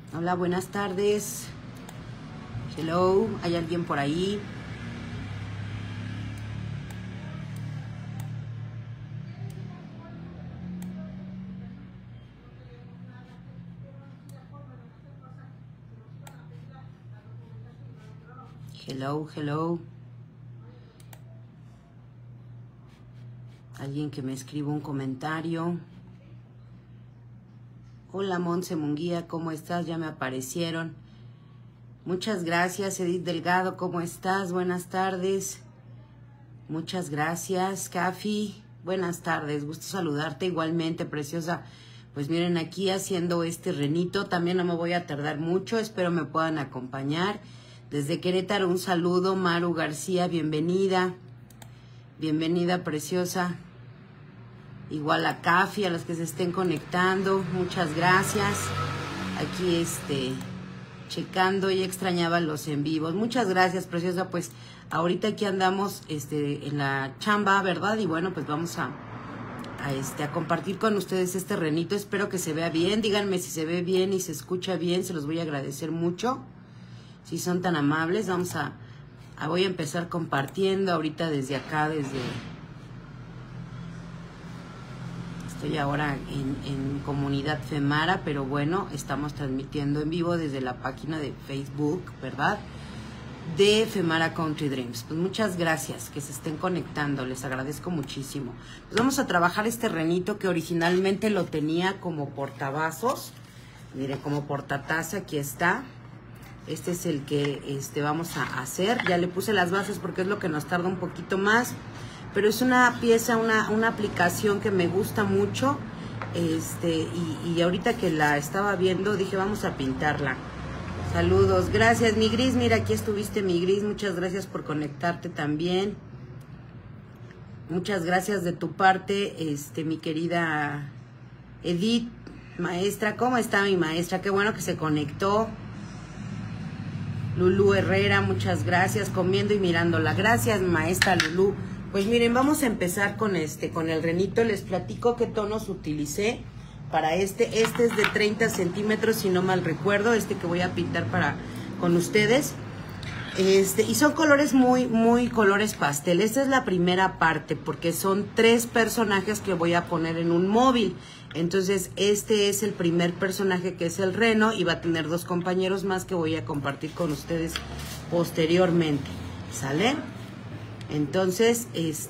Hola, buenas tardes. Hello, ¿hay alguien por ahí? Hello, hello. Alguien que me escriba un comentario. Hola, Monse Munguía, ¿cómo estás? Ya me aparecieron. Muchas gracias, Edith Delgado, ¿cómo estás? Buenas tardes. Muchas gracias, Cafi. Buenas tardes, gusto saludarte igualmente, preciosa. Pues miren, aquí haciendo este renito, también no me voy a tardar mucho, espero me puedan acompañar. Desde Querétaro, un saludo, Maru García, bienvenida. Bienvenida, preciosa. Igual a Cafi, a los que se estén conectando, muchas gracias. Aquí checando, y extrañaba los en vivos. Muchas gracias, preciosa. Pues ahorita aquí andamos en la chamba, ¿verdad? Y bueno, pues vamos a compartir con ustedes este renito. Espero que se vea bien. Díganme si se ve bien y se escucha bien, se los voy a agradecer mucho. Si son tan amables, voy a empezar compartiendo ahorita desde acá, estoy ahora en Comunidad Femara, pero bueno, estamos transmitiendo en vivo desde la página de Facebook, ¿verdad? De Femara Country Dreams. Pues muchas gracias que se estén conectando, les agradezco muchísimo. Pues vamos a trabajar este renito que originalmente lo tenía como portavasos. Mire, como portataza, aquí está. Este es el que vamos a hacer. Ya le puse las bases porque es lo que nos tarda un poquito más. Pero es una pieza, una aplicación que me gusta mucho. Y ahorita que la estaba viendo, dije, vamos a pintarla. Saludos, gracias, mi Gris. Mira, aquí estuviste, mi Gris. Muchas gracias por conectarte también. Muchas gracias de tu parte, mi querida Edith, maestra. ¿Cómo está mi maestra? Qué bueno que se conectó. Lulú Herrera, muchas gracias. Comiendo y mirándola. Gracias, maestra Lulú. Pues miren, vamos a empezar con con el renito. Les platico qué tonos utilicé para este es de 30 centímetros, si no mal recuerdo, que voy a pintar con ustedes. Y son colores muy colores pastel. Esta es la primera parte, porque son 3 personajes que voy a poner en un móvil. Entonces, este es el primer personaje, que es el reno, y va a tener 2 compañeros más que voy a compartir con ustedes posteriormente. ¿Sale? Entonces,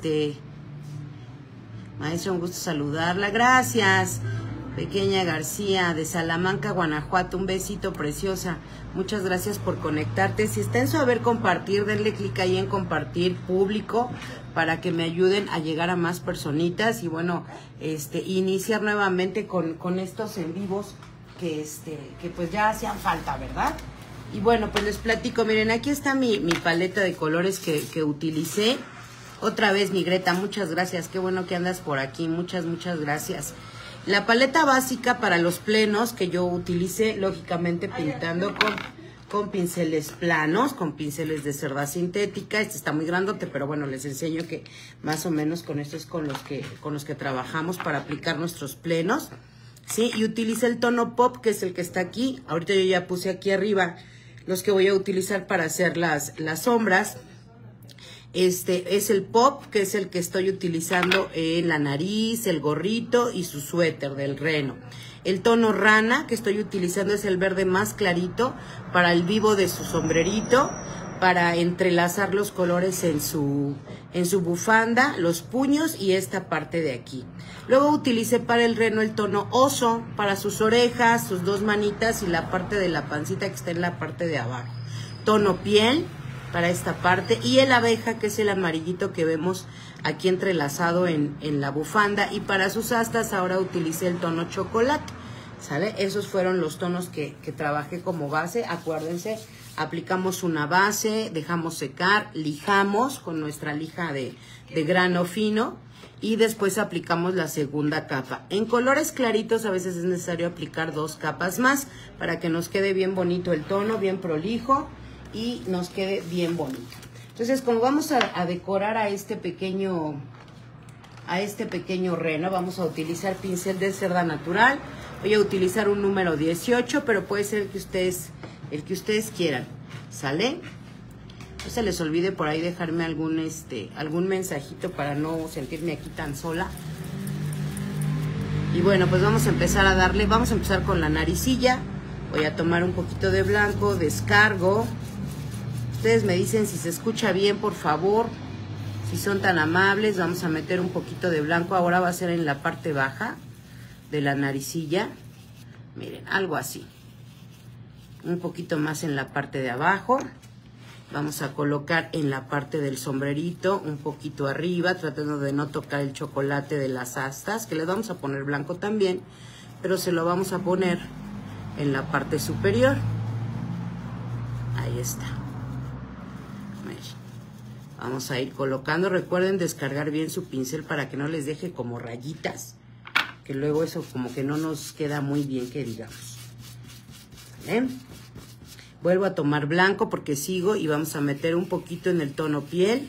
maestra, un gusto saludarla. Gracias, Pequeña García, de Salamanca, Guanajuato. Un besito, preciosa. Muchas gracias por conectarte. Si está en su haber compartir, denle clic ahí en compartir público para que me ayuden a llegar a más personitas. Y bueno, iniciar nuevamente con estos en vivos que pues ya hacían falta, ¿verdad? Y bueno, pues les platico. Miren, aquí está mi paleta de colores que utilicé. Otra vez, mi Greta, muchas gracias. Qué bueno que andas por aquí. Muchas gracias. La paleta básica para los plenos que yo utilicé, lógicamente pintando con pinceles planos, con pinceles de cerda sintética. Este está muy grandote, pero bueno, les enseño que más o menos con estos es con los que trabajamos para aplicar nuestros plenos. Sí, y utilicé el tono pop, que es el que está aquí. Ahorita yo ya puse aquí arriba los que voy a utilizar para hacer las sombras. Es el pop, que es el que estoy utilizando en la nariz, el gorrito y su suéter del reno. El tono rana que estoy utilizando es el verde más clarito para el vivo de su sombrerito, para entrelazar los colores en su bufanda, los puños y esta parte de aquí. Luego utilicé para el reno el tono oso, para sus orejas, sus 2 manitas y la parte de la pancita que está en la parte de abajo. Tono piel para esta parte, y el abeja, que es el amarillito que vemos aquí entrelazado en la bufanda. Y para sus astas ahora utilicé el tono chocolate, ¿sale? Esos fueron los tonos que trabajé como base. Acuérdense, aplicamos una base, dejamos secar, lijamos con nuestra lija de grano fino y después aplicamos la segunda capa. En colores claritos a veces es necesario aplicar 2 capas más para que nos quede bien bonito el tono, bien prolijo y nos quede bien bonito. Entonces, como vamos a decorar a este pequeño reno, vamos a utilizar pincel de cerda natural. Voy a utilizar un número 18, pero puede ser el que ustedes quieran. ¿Sale? No se les olvide por ahí dejarme algún mensajito para no sentirme aquí tan sola. Y bueno, pues vamos a empezar a darle, vamos a empezar con la naricilla. Voy a tomar un poquito de blanco, descargo. Ustedes me dicen si se escucha bien, por favor. Si son tan amables, vamos a meter un poquito de blanco. Ahora va a ser en la parte baja de la naricilla. Miren, algo así. Un poquito más en la parte de abajo. Vamos a colocar en la parte del sombrerito, un poquito arriba, tratando de no tocar el chocolate de las astas, que le vamos a poner blanco también, pero se lo vamos a poner en la parte superior. Ahí está. Vamos a ir colocando. Recuerden descargar bien su pincel para que no les deje como rayitas, que luego eso como que no nos queda muy bien, que digamos. ¿Vale? Vuelvo a tomar blanco porque sigo y vamos a meter un poquito en el tono piel.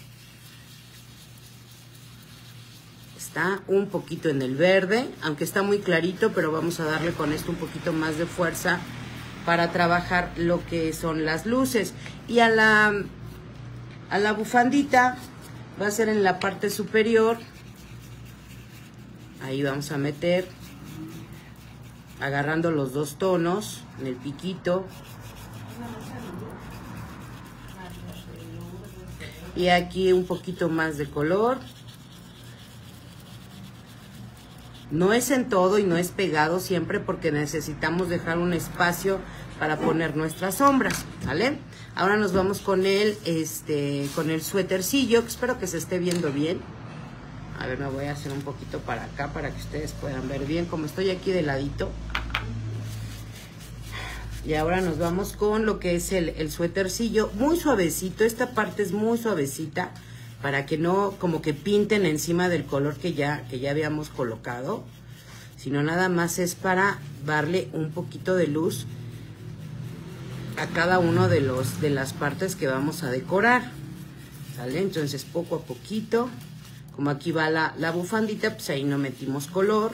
Está un poquito en el verde, aunque está muy clarito, pero vamos a darle con esto un poquito más de fuerza para trabajar lo que son las luces. Y a la bufandita va a ser en la parte superior. Ahí vamos a meter, agarrando los dos tonos en el piquito. Y aquí un poquito más de color. No es en todo y no es pegado siempre porque necesitamos dejar un espacio para poner nuestras sombras, ¿vale? Ahora nos vamos con el suétercillo, que espero que se esté viendo bien. A ver, me voy a hacer un poquito para acá para que ustedes puedan ver bien, como estoy aquí de ladito. Y ahora nos vamos con lo que es el suétercillo, muy suavecito. Esta parte es muy suavecita para que no como que pinten encima del color que ya habíamos colocado, sino nada más es para darle un poquito de luz a cada uno de las partes que vamos a decorar, ¿sale? Entonces poco a poquito, como aquí va la bufandita, pues ahí no metimos color.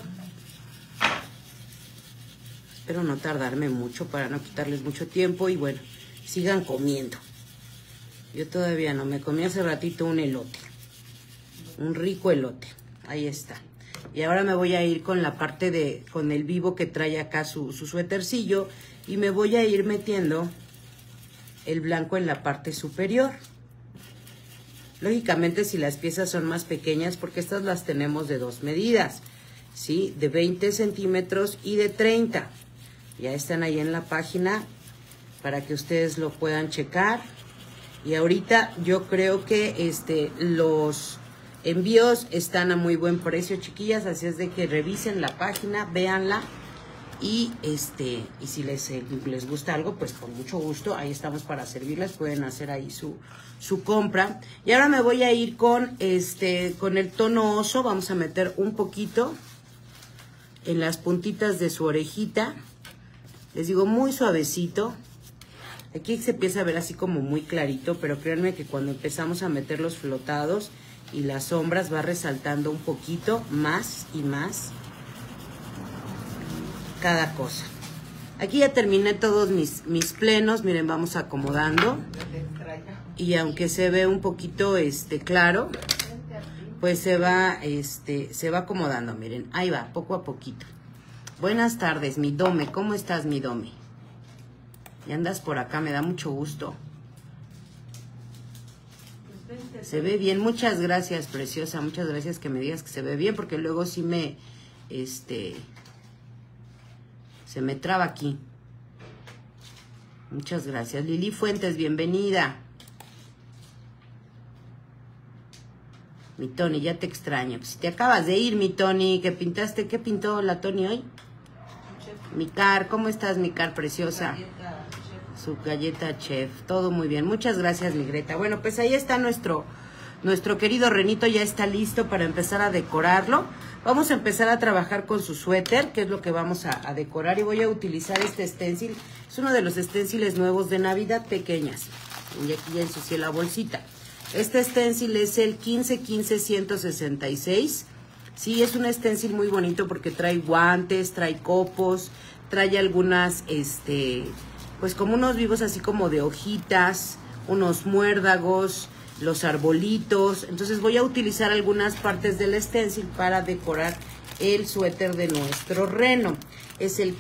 Espero no tardarme mucho para no quitarles mucho tiempo y bueno, sigan comiendo. Yo todavía no, me comí hace ratito un elote, un rico elote, ahí está. Y ahora me voy a ir con la parte con el vivo que trae acá su suétercillo y me voy a ir metiendo el blanco en la parte superior. Lógicamente si las piezas son más pequeñas, porque estas las tenemos de 2 medidas, ¿sí? De 20 centímetros y de 30. Ya están ahí en la página para que ustedes lo puedan checar. Y ahorita yo creo que los envíos están a muy buen precio, chiquillas, así es de que revisen la página, véanla y si les gusta algo, pues con mucho gusto, ahí estamos para servirles, pueden hacer ahí su compra. Y ahora me voy a ir con el tono oso, vamos a meter un poquito en las puntitas de su orejita. Les digo, muy suavecito. Aquí se empieza a ver así como muy clarito, pero créanme que cuando empezamos a meter los flotados y las sombras va resaltando un poquito más y más cada cosa. Aquí ya terminé todos mis plenos, miren, vamos acomodando. Y aunque se ve un poquito claro, pues se va acomodando, miren, ahí va, poco a poquito. Buenas tardes, mi Dome. ¿Cómo estás, mi Dome? Y andas por acá, me da mucho gusto. Se ve bien. Muchas gracias, preciosa. Muchas gracias que me digas que se ve bien, porque luego sí se me traba aquí. Muchas gracias. Lili Fuentes, bienvenida. Mi Tony, ya te extraño. Pues si te acabas de ir, mi Tony, ¿qué pintaste? ¿Qué pintó la Tony hoy? Mi Car, ¿cómo estás, mi Car preciosa? Su galleta chef, todo muy bien. Muchas gracias, mi Greta. Bueno, pues ahí está nuestro querido renito, ya está listo para empezar a decorarlo. Vamos a empezar a trabajar con su suéter, que es lo que vamos a decorar. Y voy a utilizar este stencil. Es uno de los stenciles nuevos de Navidad, pequeñas. Y aquí ya ensucié la bolsita. Este stencil es el 1515-166. Sí, es un stencil muy bonito porque trae guantes, trae copos, trae algunas, pues como unos vivos así como de hojitas, unos muérdagos, los arbolitos. Entonces voy a utilizar algunas partes del stencil para decorar el suéter de nuestro reno. Es el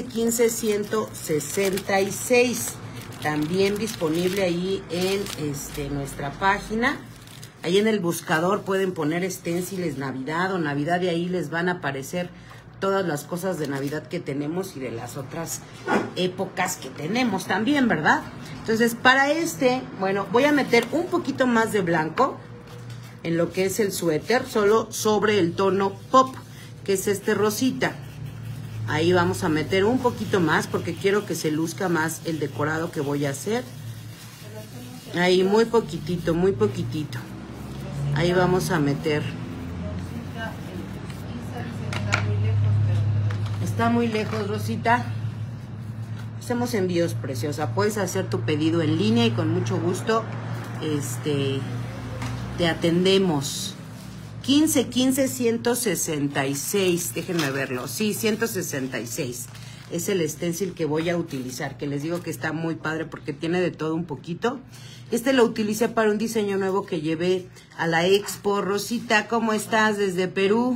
1515-166. También disponible ahí en nuestra página. Ahí en el buscador pueden poner stenciles Navidad o Navidad y ahí les van a aparecer todas las cosas de Navidad que tenemos y de las otras épocas que tenemos también, ¿verdad? Entonces, para bueno, voy a meter un poquito más de blanco en lo que es el suéter, solo sobre el tono pop, que es este rosita. Ahí vamos a meter un poquito más porque quiero que se luzca más el decorado que voy a hacer. Ahí muy poquitito, muy poquitito. Ahí vamos a meter. Está muy lejos, Rosita. Hacemos envíos, preciosa. Puedes hacer tu pedido en línea y con mucho gusto te atendemos. 1515-166. Déjenme verlo. Sí, 166. Es el stencil que voy a utilizar, que les digo que está muy padre porque tiene de todo un poquito. Lo utilicé para un diseño nuevo que llevé a la expo. Rosita, ¿cómo estás desde Perú?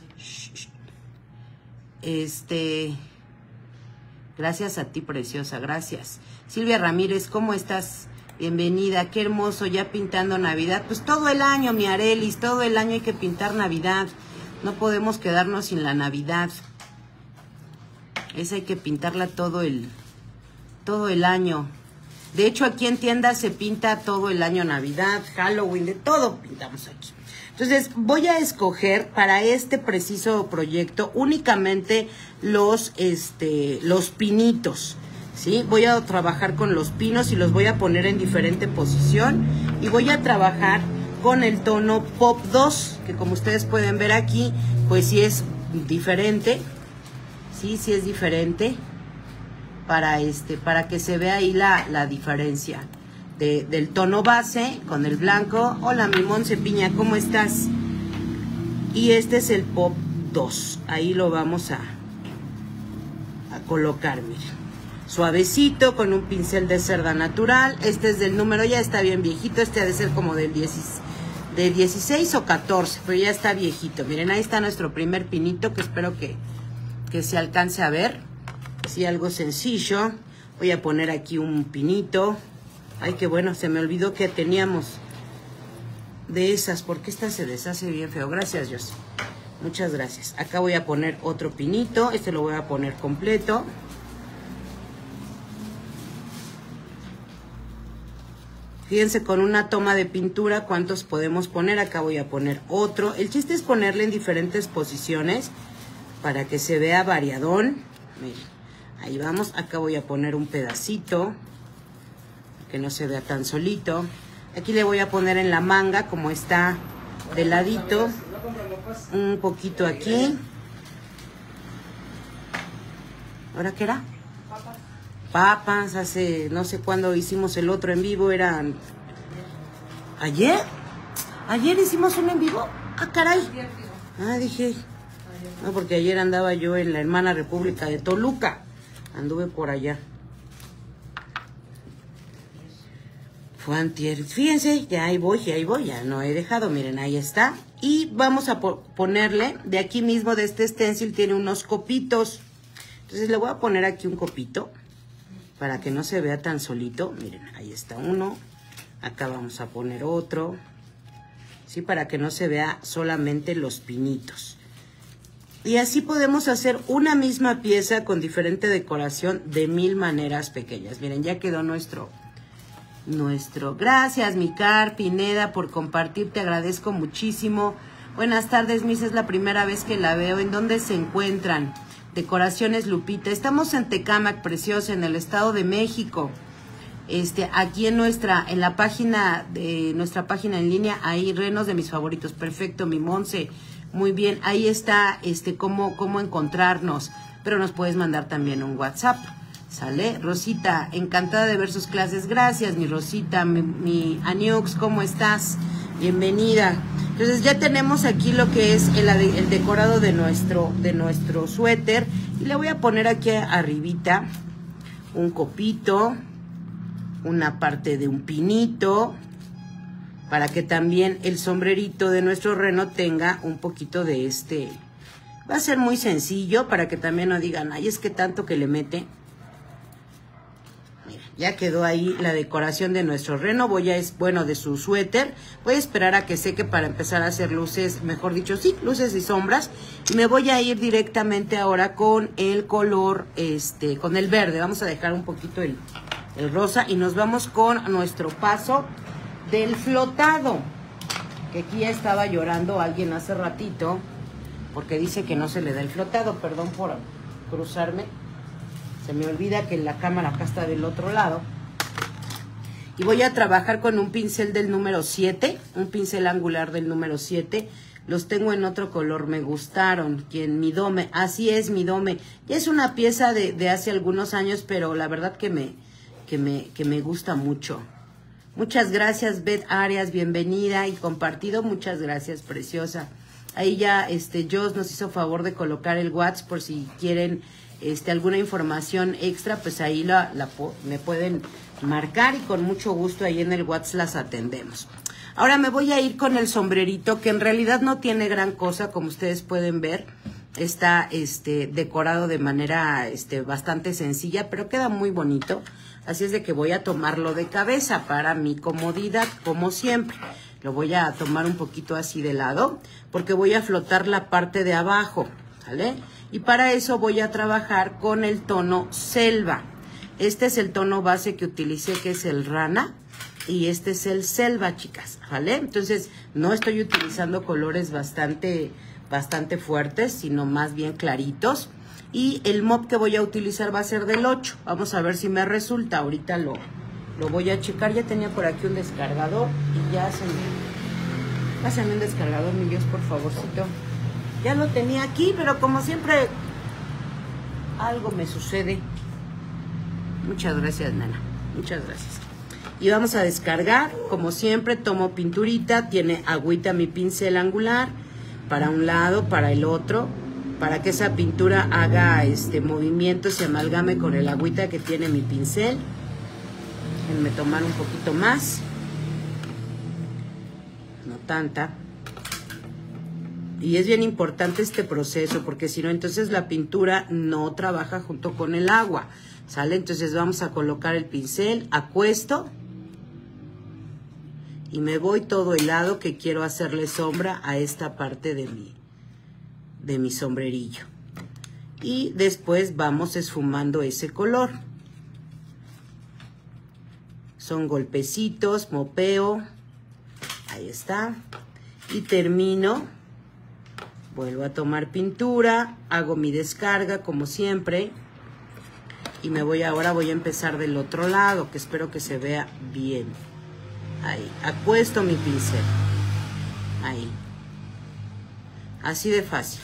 Gracias a ti, preciosa, gracias. Silvia Ramírez, ¿cómo estás? Bienvenida, qué hermoso, ya pintando Navidad. Pues todo el año, mi Arelis, todo el año hay que pintar Navidad. No podemos quedarnos sin la Navidad. Esa hay que pintarla todo el año. De hecho, aquí en tiendas se pinta todo el año Navidad, Halloween, de todo pintamos aquí. Entonces, voy a escoger para este preciso proyecto únicamente los pinitos, ¿sí? Voy a trabajar con los pinos y los voy a poner en diferente posición. Y voy a trabajar con el tono Pop 2, que como ustedes pueden ver aquí, pues sí es diferente. Sí es diferente. Para que se vea ahí la diferencia del tono base con el blanco. Hola, mi Monse Piña, ¿cómo estás? Y este es el Pop 2. Ahí lo vamos a colocar, miren. Suavecito, con un pincel de cerda natural. Este es del número, ya está bien viejito. Este ha de ser como de 16 o 14, pero ya está viejito. Miren, ahí está nuestro primer pinito, que espero que se alcance a ver. Sí, algo sencillo. Voy a poner aquí un pinito. Ay, qué bueno, se me olvidó que teníamos de esas, porque esta se deshace bien feo. Gracias, José. Muchas gracias. Acá voy a poner otro pinito. Lo voy a poner completo. Fíjense, con una toma de pintura, ¿cuántos podemos poner? Acá voy a poner otro. El chiste es ponerle en diferentes posiciones para que se vea variadón. Miren, ahí vamos. Acá voy a poner un pedacito, que no se vea tan solito. Aquí le voy a poner en la manga, como está de ladito, un poquito aquí. ¿Ahora qué era? Papas. Hace no sé cuándo hicimos el otro en vivo. ¿Eran ayer? ¿Ayer hicimos un en vivo? Ah, caray. Ah, dije. No, porque ayer andaba yo en la hermana República de Toluca. Anduve por allá. Fue antier. Fíjense, ya ahí voy, ya no he dejado. Miren, ahí está. Y vamos a ponerle, de aquí mismo, de este stencil, tiene unos copitos. Entonces le voy a poner aquí un copito, para que no se vea tan solito. Miren, ahí está uno. Acá vamos a poner otro. Sí, para que no se vea solamente los pinitos. Y así podemos hacer una misma pieza con diferente decoración de 1000 maneras pequeñas. Miren, ya quedó nuestro. Gracias, Micar Pineda, por compartir. Te agradezco muchísimo. Buenas tardes, Miss. Es la primera vez que la veo. ¿En dónde se encuentran? Decoraciones Lupita. Estamos en Tecámac, preciosa, en el Estado de México. Aquí en la página de nuestra página en línea, hay renos de mis favoritos. Perfecto, mi Monse. Muy bien, ahí está cómo encontrarnos, pero nos puedes mandar también un WhatsApp. ¿Sale? Rosita, encantada de ver sus clases. Gracias, mi Rosita, mi Aniux, ¿cómo estás? Bienvenida. Entonces ya tenemos aquí lo que es el decorado de nuestro suéter. Y le voy a poner aquí arribita un copito, una parte de un pinito, para que también el sombrerito de nuestro reno tenga un poquito de este. Va a ser muy sencillo para que también no digan, ay, es que tanto que le mete. Mira, ya quedó ahí la decoración de nuestro reno, de su suéter. Voy a esperar a que seque para empezar a hacer luces, mejor dicho, sí, luces y sombras. Y me voy a ir directamente ahora con el color, con el verde. Vamos a dejar un poquito el rosa y nos vamos con nuestro paso del flotado. Que aquí ya estaba llorando alguien hace ratito, porque dice que no se le da el flotado. Perdón por cruzarme. Se me olvida que la cámara acá está del otro lado. Y voy a trabajar con un pincel del número 7, un pincel angular del número 7. Los tengo en otro color, me gustaron. Mi Dome, así es, mi Dome. Ya es una pieza de hace algunos años, pero la verdad que me gusta mucho. Muchas gracias, Beth Arias, bienvenida y compartido. Muchas gracias, preciosa. Ahí ya Joss nos hizo favor de colocar el WhatsApp por si quieren alguna información extra, pues ahí me pueden marcar y con mucho gusto ahí en el WhatsApp las atendemos. Ahora me voy a ir con el sombrerito, que en realidad no tiene gran cosa, como ustedes pueden ver. Está decorado de manera bastante sencilla, pero queda muy bonito. Así es de que voy a tomarlo de cabeza para mi comodidad, como siempre. Lo voy a tomar un poquito así de lado, porque voy a flotar la parte de abajo, ¿sale? Y para eso voy a trabajar con el tono selva. Este es el tono base que utilicé, que es el rana. Y este es el selva, chicas, ¿vale? Entonces, no estoy utilizando colores bastante fuertes, sino más bien claritos. Y el mop que voy a utilizar va a ser del 8. Vamos a ver si me resulta. Ahorita lo voy a checar. Ya tenía por aquí un descargador y ya se me... Pásame un descargador, mi Dios, por favorcito. Ya lo tenía aquí, pero como siempre algo me sucede. Muchas gracias, nana. Muchas gracias. Y vamos a descargar. Como siempre, tomo pinturita. Tiene agüita mi pincel angular. Para un lado, para el otro. Para que esa pintura haga movimiento, se amalgame con el agüita que tiene mi pincel. Déjenme tomar un poquito más. No tanta. Y es bien importante este proceso, porque si no, entonces la pintura no trabaja junto con el agua, ¿sale? Entonces vamos a colocar el pincel, acuesto, y me voy todo el lado que quiero hacerle sombra a esta parte de mi sombrerillo. Y después vamos esfumando ese color. Son golpecitos, mopeo. Ahí está. Y termino. Vuelvo a tomar pintura, hago mi descarga como siempre y ahora voy a empezar del otro lado, que espero que se vea bien. Ahí, acuesto mi pincel. Ahí. Así de fácil.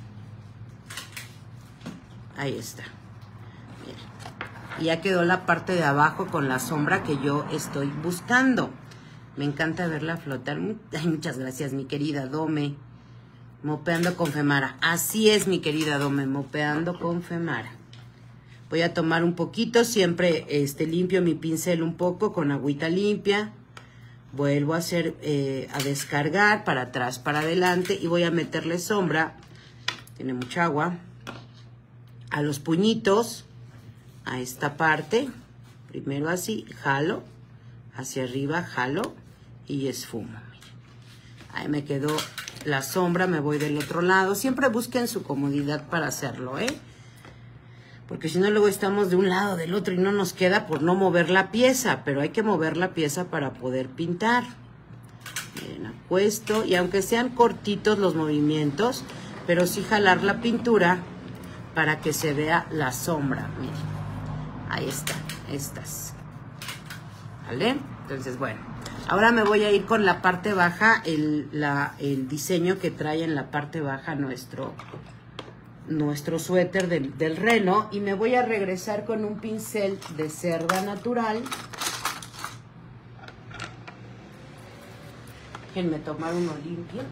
Ahí está. Miren. Y ya quedó la parte de abajo con la sombra que yo estoy buscando. Me encanta verla flotar. Ay, muchas gracias, mi querida Dome. Mopeando con Femara. Así es, mi querida Dome, mopeando con Femara. Voy a tomar un poquito, siempre limpio mi pincel un poco con agüita limpia. Vuelvo a hacer, a descargar para atrás, para adelante y voy a meterle sombra. Tiene mucha agua. A los puñitos, a esta parte. Primero así, jalo. Hacia arriba, jalo y esfumo. Ahí me quedó la sombra, me voy del otro lado. Siempre busquen su comodidad para hacerlo, porque si no luego estamos de un lado del otro y no nos queda por no mover la pieza, pero hay que mover la pieza para poder pintar. Miren, acuesto, y aunque sean cortitos los movimientos, pero sí jalar la pintura para que se vea la sombra. Miren, ahí está, estas. ¿Vale? Entonces, bueno. Ahora me voy a ir con la parte baja, el diseño que trae en la parte baja nuestro suéter del reno. Y me voy a regresar con un pincel de cerda natural. Déjenme tomar uno limpio.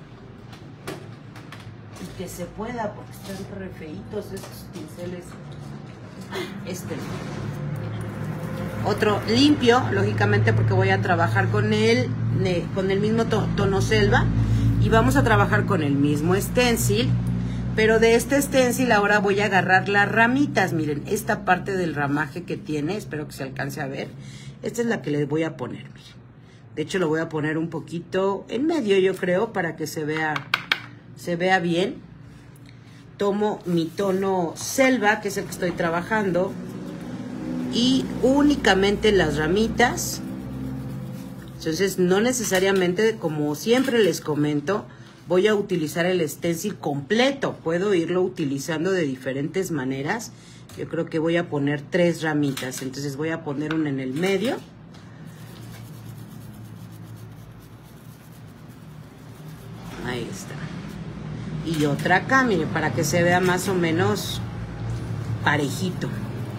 Y que se pueda, porque están re feitos estos pinceles. Otro limpio, lógicamente, porque voy a trabajar con el mismo tono selva. Y vamos a trabajar con el mismo stencil. Pero de este stencil ahora voy a agarrar las ramitas. Miren, esta parte del ramaje que tiene, espero que se alcance a ver. Esta es la que les voy a poner, miren. De hecho, lo voy a poner un poquito en medio, yo creo, para que se vea bien. Tomo mi tono selva, que es el que estoy trabajando, y únicamente las ramitas. Entonces, no necesariamente, como siempre les comento, voy a utilizar el stencil completo. Puedo irlo utilizando de diferentes maneras. Yo creo que voy a poner 3 ramitas. Entonces, voy a poner una en el medio. Ahí está. Y otra acá, mire, para que se vea más o menos parejito.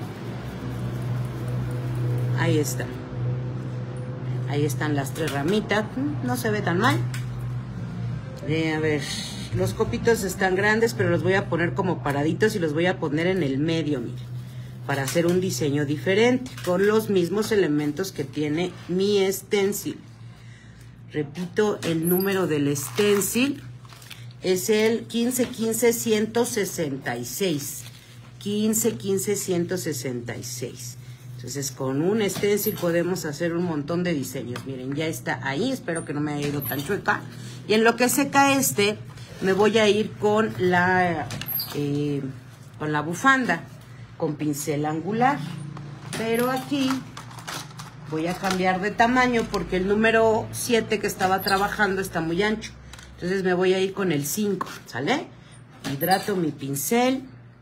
Ahí está. Ahí están las 3 ramitas. No se ve tan mal. A ver, los copitos están grandes, pero los voy a poner como paraditos y los voy a poner en el medio, mire, para hacer un diseño diferente, con los mismos elementos que tiene mi stencil. Repito, el número del stencil es el 1515-166. 1515-166. Entonces, con un stencil podemos hacer un montón de diseños. Miren, ya está ahí. Espero que no me haya ido tan chueca. Y en lo que seca me voy a ir con la bufanda, con pincel angular. Pero aquí voy a cambiar de tamaño porque el número 7 que estaba trabajando está muy ancho. Entonces me voy a ir con el 5, ¿sale? Hidrato mi pincel,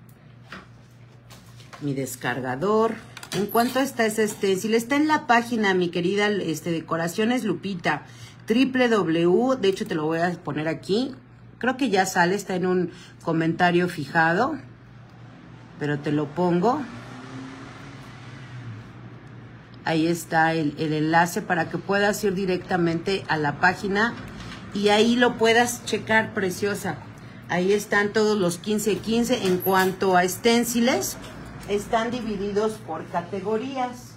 mi descargador. ¿En cuánto está ese stencil? Está en la página, mi querida Decoraciones Lupita, www, de hecho te lo voy a poner aquí. Creo que ya sale, está en un comentario fijado, pero te lo pongo. Ahí está el enlace para que puedas ir directamente a la página y ahí lo puedas checar, preciosa. Ahí están todos los 15-15. En cuanto a stenciles, están divididos por categorías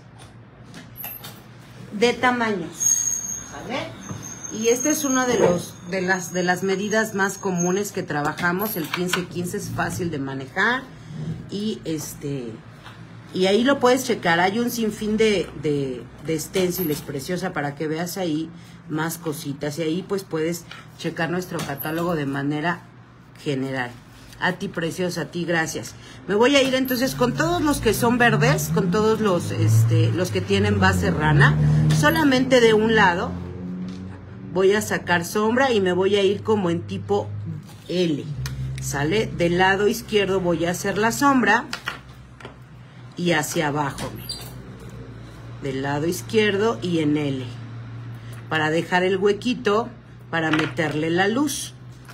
de tamaños, ¿vale? Y este es uno de las medidas más comunes que trabajamos. El 15-15 es fácil de manejar y y ahí lo puedes checar. Hay un sinfín de stenciles, preciosa, para que veas ahí más cositas. Y ahí pues puedes checar nuestro catálogo de manera general. A ti, preciosa, a ti, gracias. Me voy a ir entonces con todos los que son verdes, con todos los que tienen base rana. Solamente de un lado voy a sacar sombra y me voy a ir como en tipo L. ¿Sale? Del lado izquierdo voy a hacer la sombra y hacia abajo, miren. Del lado izquierdo y en L. Para dejar el huequito para meterle la luz.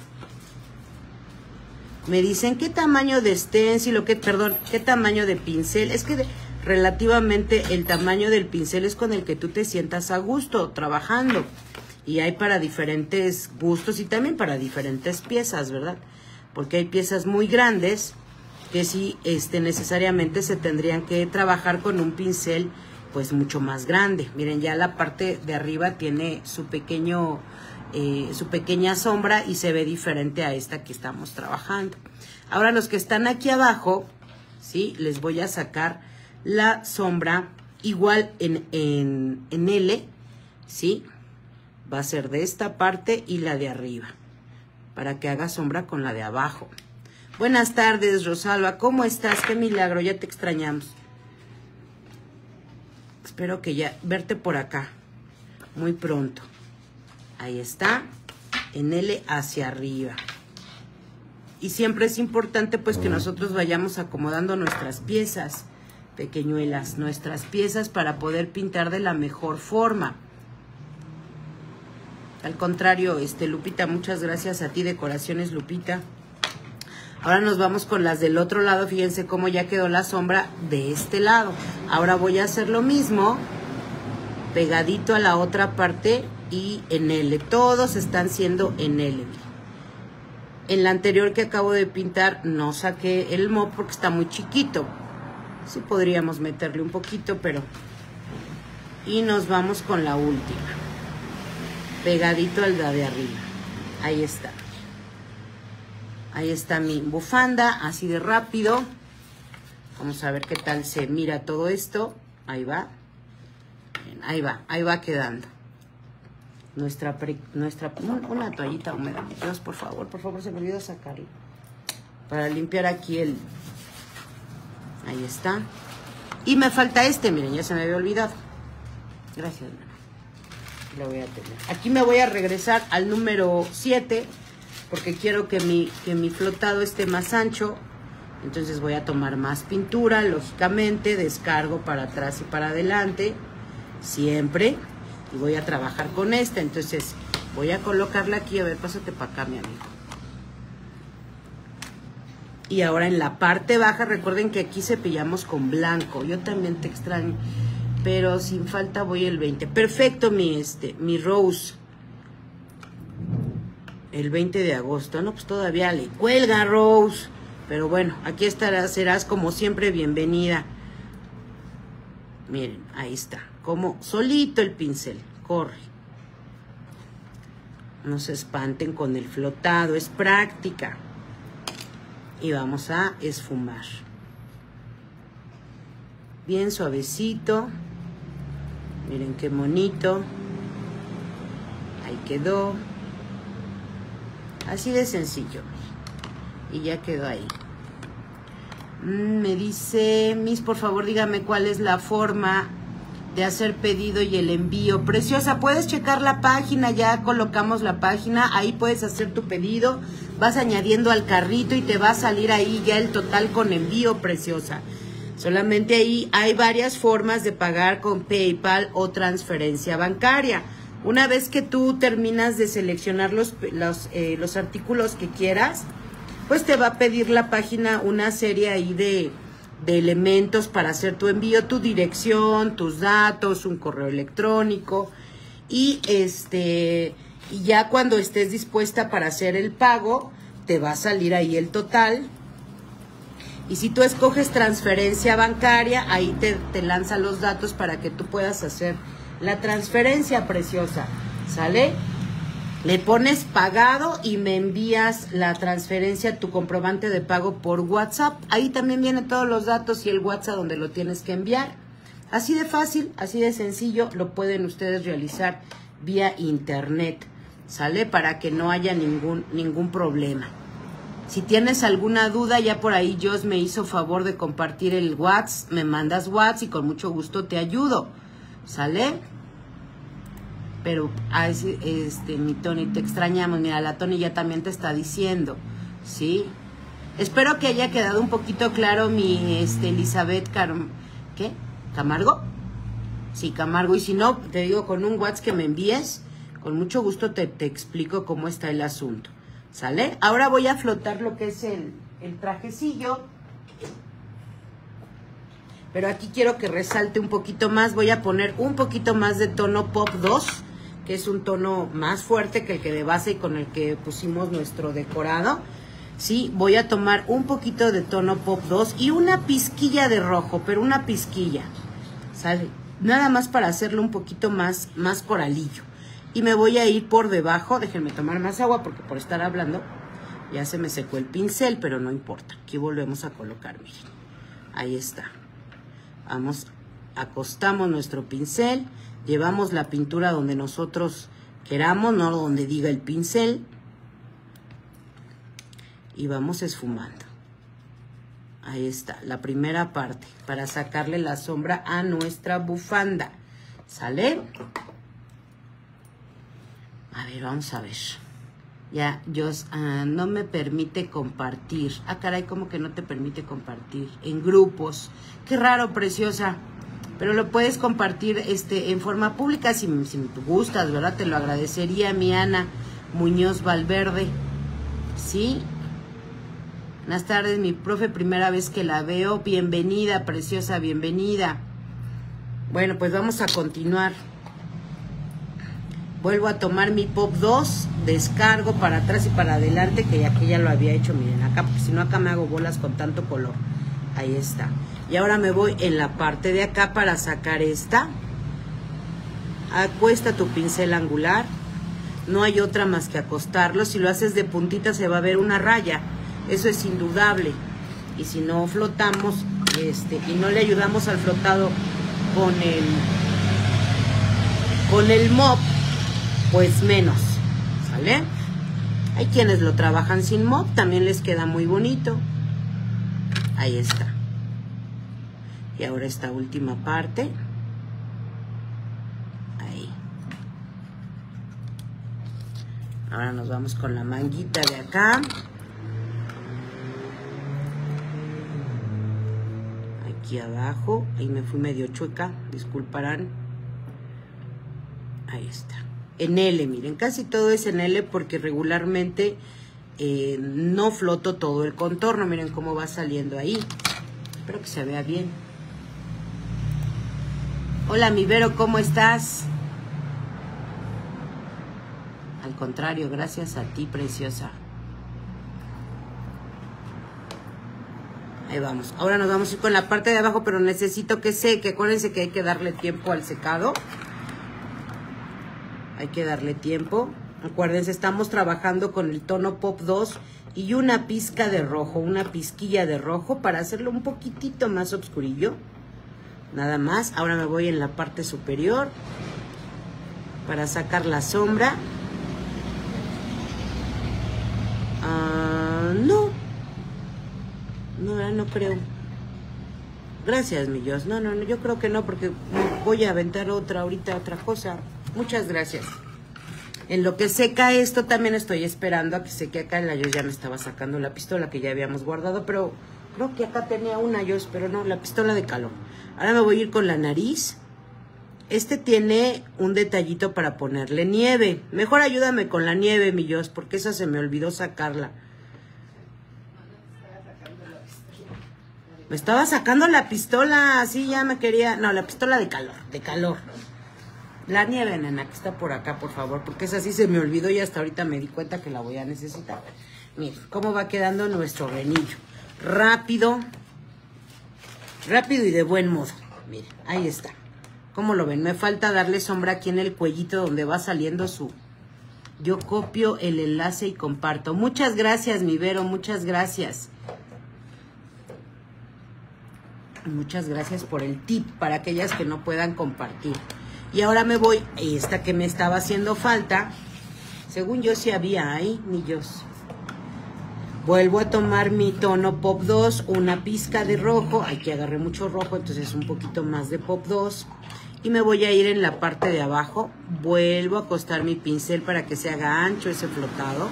Me dicen qué tamaño de stencil o qué tamaño de pincel. Es que relativamente el tamaño del pincel es con el que tú te sientas a gusto trabajando. Y hay para diferentes gustos y también para diferentes piezas, ¿verdad? Porque hay piezas muy grandes que sí necesariamente se tendrían que trabajar con un pincel pues mucho más grande. Miren, ya la parte de arriba tiene su pequeña sombra y se ve diferente a esta que estamos trabajando. Ahora los que están aquí abajo, ¿sí? Les voy a sacar la sombra igual en L, ¿sí? Va a ser de esta parte y la de arriba, para que haga sombra con la de abajo. Buenas tardes, Rosalba, ¿cómo estás? Qué milagro, ya te extrañamos. Espero que ya verte por acá muy pronto. Ahí está, en L hacia arriba. Y siempre es importante pues que nosotros vayamos acomodando nuestras piezas, pequeñuelas, nuestras piezas para poder pintar de la mejor forma. Al contrario, Lupita, muchas gracias a ti, Decoraciones Lupita. Ahora nos vamos con las del otro lado. Fíjense cómo ya quedó la sombra de este lado. Ahora voy a hacer lo mismo, pegadito a la otra parte y en L. Todos están siendo en L. En la anterior que acabo de pintar no saqué el mop porque está muy chiquito. Sí podríamos meterle un poquito, pero... Y nos vamos con la última. Pegadito al de arriba. Ahí está. Ahí está mi bufanda, así de rápido. Vamos a ver qué tal se mira todo esto. Ahí va. Bien, ahí va quedando. Una toallita húmeda. Dios, por favor, se me olvidó sacarlo. Para limpiar aquí el... Ahí está. Y me falta este, miren, ya se me había olvidado. Gracias, mamá. Lo voy a tener. Aquí me voy a regresar al número 7, porque quiero que mi flotado esté más ancho. Entonces voy a tomar más pintura, lógicamente, descargo para atrás y para adelante, siempre. Y voy a trabajar con esta, entonces voy a colocarla aquí. A ver, pásate para acá, mi amigo. Y ahora en la parte baja, recuerden que aquí cepillamos con blanco. Yo también te extraño, pero sin falta voy el 20. Perfecto, mi Rose. El 20 de agosto. No, pues todavía le cuelga, Rose. Pero bueno, aquí estarás, serás como siempre bienvenida. Miren, ahí está. Como solito el pincel, corre. No se espanten con el flotado, es práctica. Y vamos a esfumar. Bien suavecito. Miren qué bonito. Ahí quedó. Así de sencillo. Y ya quedó ahí. Me dice, Miss, por favor, dígame cuál es la forma de hacer pedido y el envío. Preciosa, puedes checar la página, ya colocamos la página, ahí puedes hacer tu pedido, vas añadiendo al carrito y te va a salir ahí ya el total con envío, preciosa. Solamente ahí hay varias formas de pagar con PayPal o transferencia bancaria. Una vez que tú terminas de seleccionar los artículos que quieras, pues te va a pedir la página una serie ahí de elementos para hacer tu envío, tu dirección, tus datos, un correo electrónico y y ya cuando estés dispuesta para hacer el pago, te va a salir ahí el total. Y si tú escoges transferencia bancaria, ahí te lanza los datos para que tú puedas hacer la transferencia, preciosa. ¿Sale? Le pones pagado y me envías la transferencia, tu comprobante de pago por WhatsApp. Ahí también vienen todos los datos y el WhatsApp donde lo tienes que enviar. Así de fácil, así de sencillo, lo pueden ustedes realizar vía internet. ¿Sale? Para que no haya ningún problema. Si tienes alguna duda, ya por ahí Jos me hizo favor de compartir el WhatsApp. Me mandas WhatsApp y con mucho gusto te ayudo. ¿Sale? Pero, mi Tony, te extrañamos. Mira, la Tony ya también te está diciendo, ¿sí? Espero que haya quedado un poquito claro mi, Elizabeth ¿qué? ¿Camargo? Sí, Camargo. Y si no, te digo, con un WhatsApp que me envíes, con mucho gusto te explico cómo está el asunto. ¿Sale? Ahora voy a flotar lo que es el trajecillo. Pero aquí quiero que resalte un poquito más. Voy a poner un poquito más de tono Pop 2, que es un tono más fuerte que el que de base y con el que pusimos nuestro decorado. Sí, voy a tomar un poquito de tono Pop 2 y una pizquilla de rojo, pero una pizquilla. ¿Sale? Nada más para hacerlo un poquito más coralillo. Y me voy a ir por debajo. Déjenme tomar más agua porque por estar hablando ya se me secó el pincel, pero no importa. Aquí volvemos a colocar, miren. Ahí está. Vamos, acostamos nuestro pincel, llevamos la pintura donde nosotros queramos, no donde diga el pincel. Y vamos esfumando. Ahí está, la primera parte, para sacarle la sombra a nuestra bufanda. ¿Sale? A ver, vamos a ver. Ya, Jos, no me permite compartir. Ah, caray, ¿cómo que no te permite compartir? En grupos. Qué raro, preciosa. Pero lo puedes compartir en forma pública si gustas, ¿verdad? Te lo agradecería, mi Ana Muñoz Valverde. ¿Sí? Buenas tardes, mi profe, primera vez que la veo. Bienvenida, preciosa, bienvenida. Bueno, pues vamos a continuar. Vuelvo a tomar mi Pop 2, descargo para atrás y para adelante, que aquí ya lo había hecho, miren, acá, porque si no acá me hago bolas con tanto color. Ahí está. Y ahora me voy en la parte de acá para sacar esta. Acuesta tu pincel angular. No hay otra más que acostarlo. Si lo haces de puntita se va a ver una raya. Eso es indudable. Y si no flotamos, y no le ayudamos al flotado con el mop, pues menos, ¿sale? Hay quienes lo trabajan sin mop, también les queda muy bonito. Ahí está. Y ahora esta última parte. Ahí. Ahora nos vamos con la manguita de acá. Aquí abajo. Ahí me fui medio chueca, disculparán. Ahí está. En L, miren, casi todo es en L porque regularmente no floto todo el contorno. Miren cómo va saliendo ahí. Espero que se vea bien. Hola, mi Vero, ¿cómo estás? Al contrario, gracias a ti, preciosa. Ahí vamos. Ahora nos vamos a ir con la parte de abajo, pero necesito que seque. Acuérdense que hay que darle tiempo al secado. Hay que darle tiempo. Acuérdense, estamos trabajando con el tono Pop 2 y una pizca de rojo, una pizquilla de rojo para hacerlo un poquitito más oscurillo. Nada más. Ahora me voy en la parte superior para sacar la sombra. No creo. Gracias, mi Dios. No, yo creo que no, porque voy a aventar otra cosa. Muchas gracias. En lo que seca esto, también estoy esperando a que seque acá. Yo ya me estaba sacando la pistola que ya habíamos guardado, pero creo que acá tenía una, pero no, la pistola de calor. Ahora me voy a ir con la nariz. Este tiene un detallito para ponerle nieve. Mejor ayúdame con la nieve, mi Dios, porque esa se me olvidó sacarla. Me estaba sacando la pistola, así ya me quería... No, la pistola de calor, La nieve, nena, que está por acá, por favor, porque esa sí se me olvidó y hasta ahorita me di cuenta que la voy a necesitar. Miren cómo va quedando nuestro renillo. Rápido y de buen modo. Miren, ahí está. ¿Cómo lo ven? Me falta darle sombra aquí en el cuellito donde va saliendo su... Yo copio el enlace y comparto. Muchas gracias, mi Vero, muchas gracias. Muchas gracias por el tip para aquellas que no puedan compartir. Y ahora me voy, esta que me estaba haciendo falta, según yo sí había ahí, ni yo. Vuelvo a tomar mi tono Pop 2, una pizca de rojo, aquí agarré mucho rojo, entonces un poquito más de Pop 2. Y me voy a ir en la parte de abajo, vuelvo a acostar mi pincel para que se haga ancho ese flotado.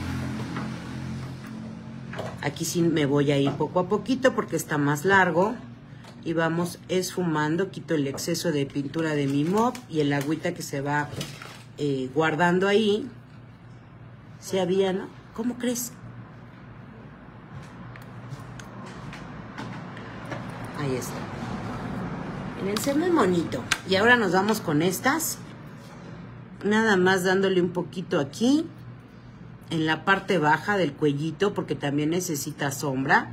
Aquí sí me voy a ir poco a poquito porque está más largo. Y vamos esfumando, quito el exceso de pintura de mi mop y el agüita que se va guardando ahí. ¿Sí había, no? ¿Cómo crees? Ahí está. Fíjense, muy bonito. Y ahora nos vamos con estas. Nada más dándole un poquito aquí, en la parte baja del cuellito, porque también necesita sombra.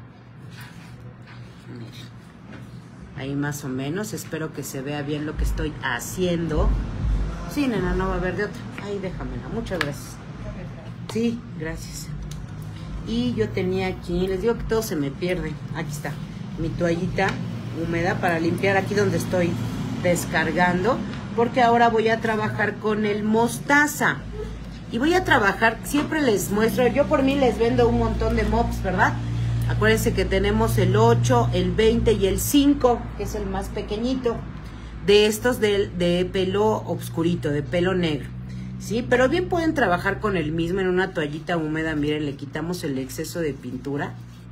Ahí más o menos, espero que se vea bien lo que estoy haciendo. Sí, nena, no va a haber de otra. Ahí déjamela, muchas gracias. Sí, gracias. Y yo tenía aquí, les digo que todo se me pierde. Aquí está, mi toallita húmeda para limpiar aquí donde estoy descargando. Porque ahora voy a trabajar con el mostaza. Y voy a trabajar, siempre les muestro, yo por mí les vendo un montón de mops, ¿verdad? Acuérdense que tenemos el 8, el 20 y el 5, que es el más pequeñito, de estos de pelo oscurito, de pelo negro, ¿sí? Pero bien pueden trabajar con el mismo en una toallita húmeda, miren, le quitamos el exceso de pintura.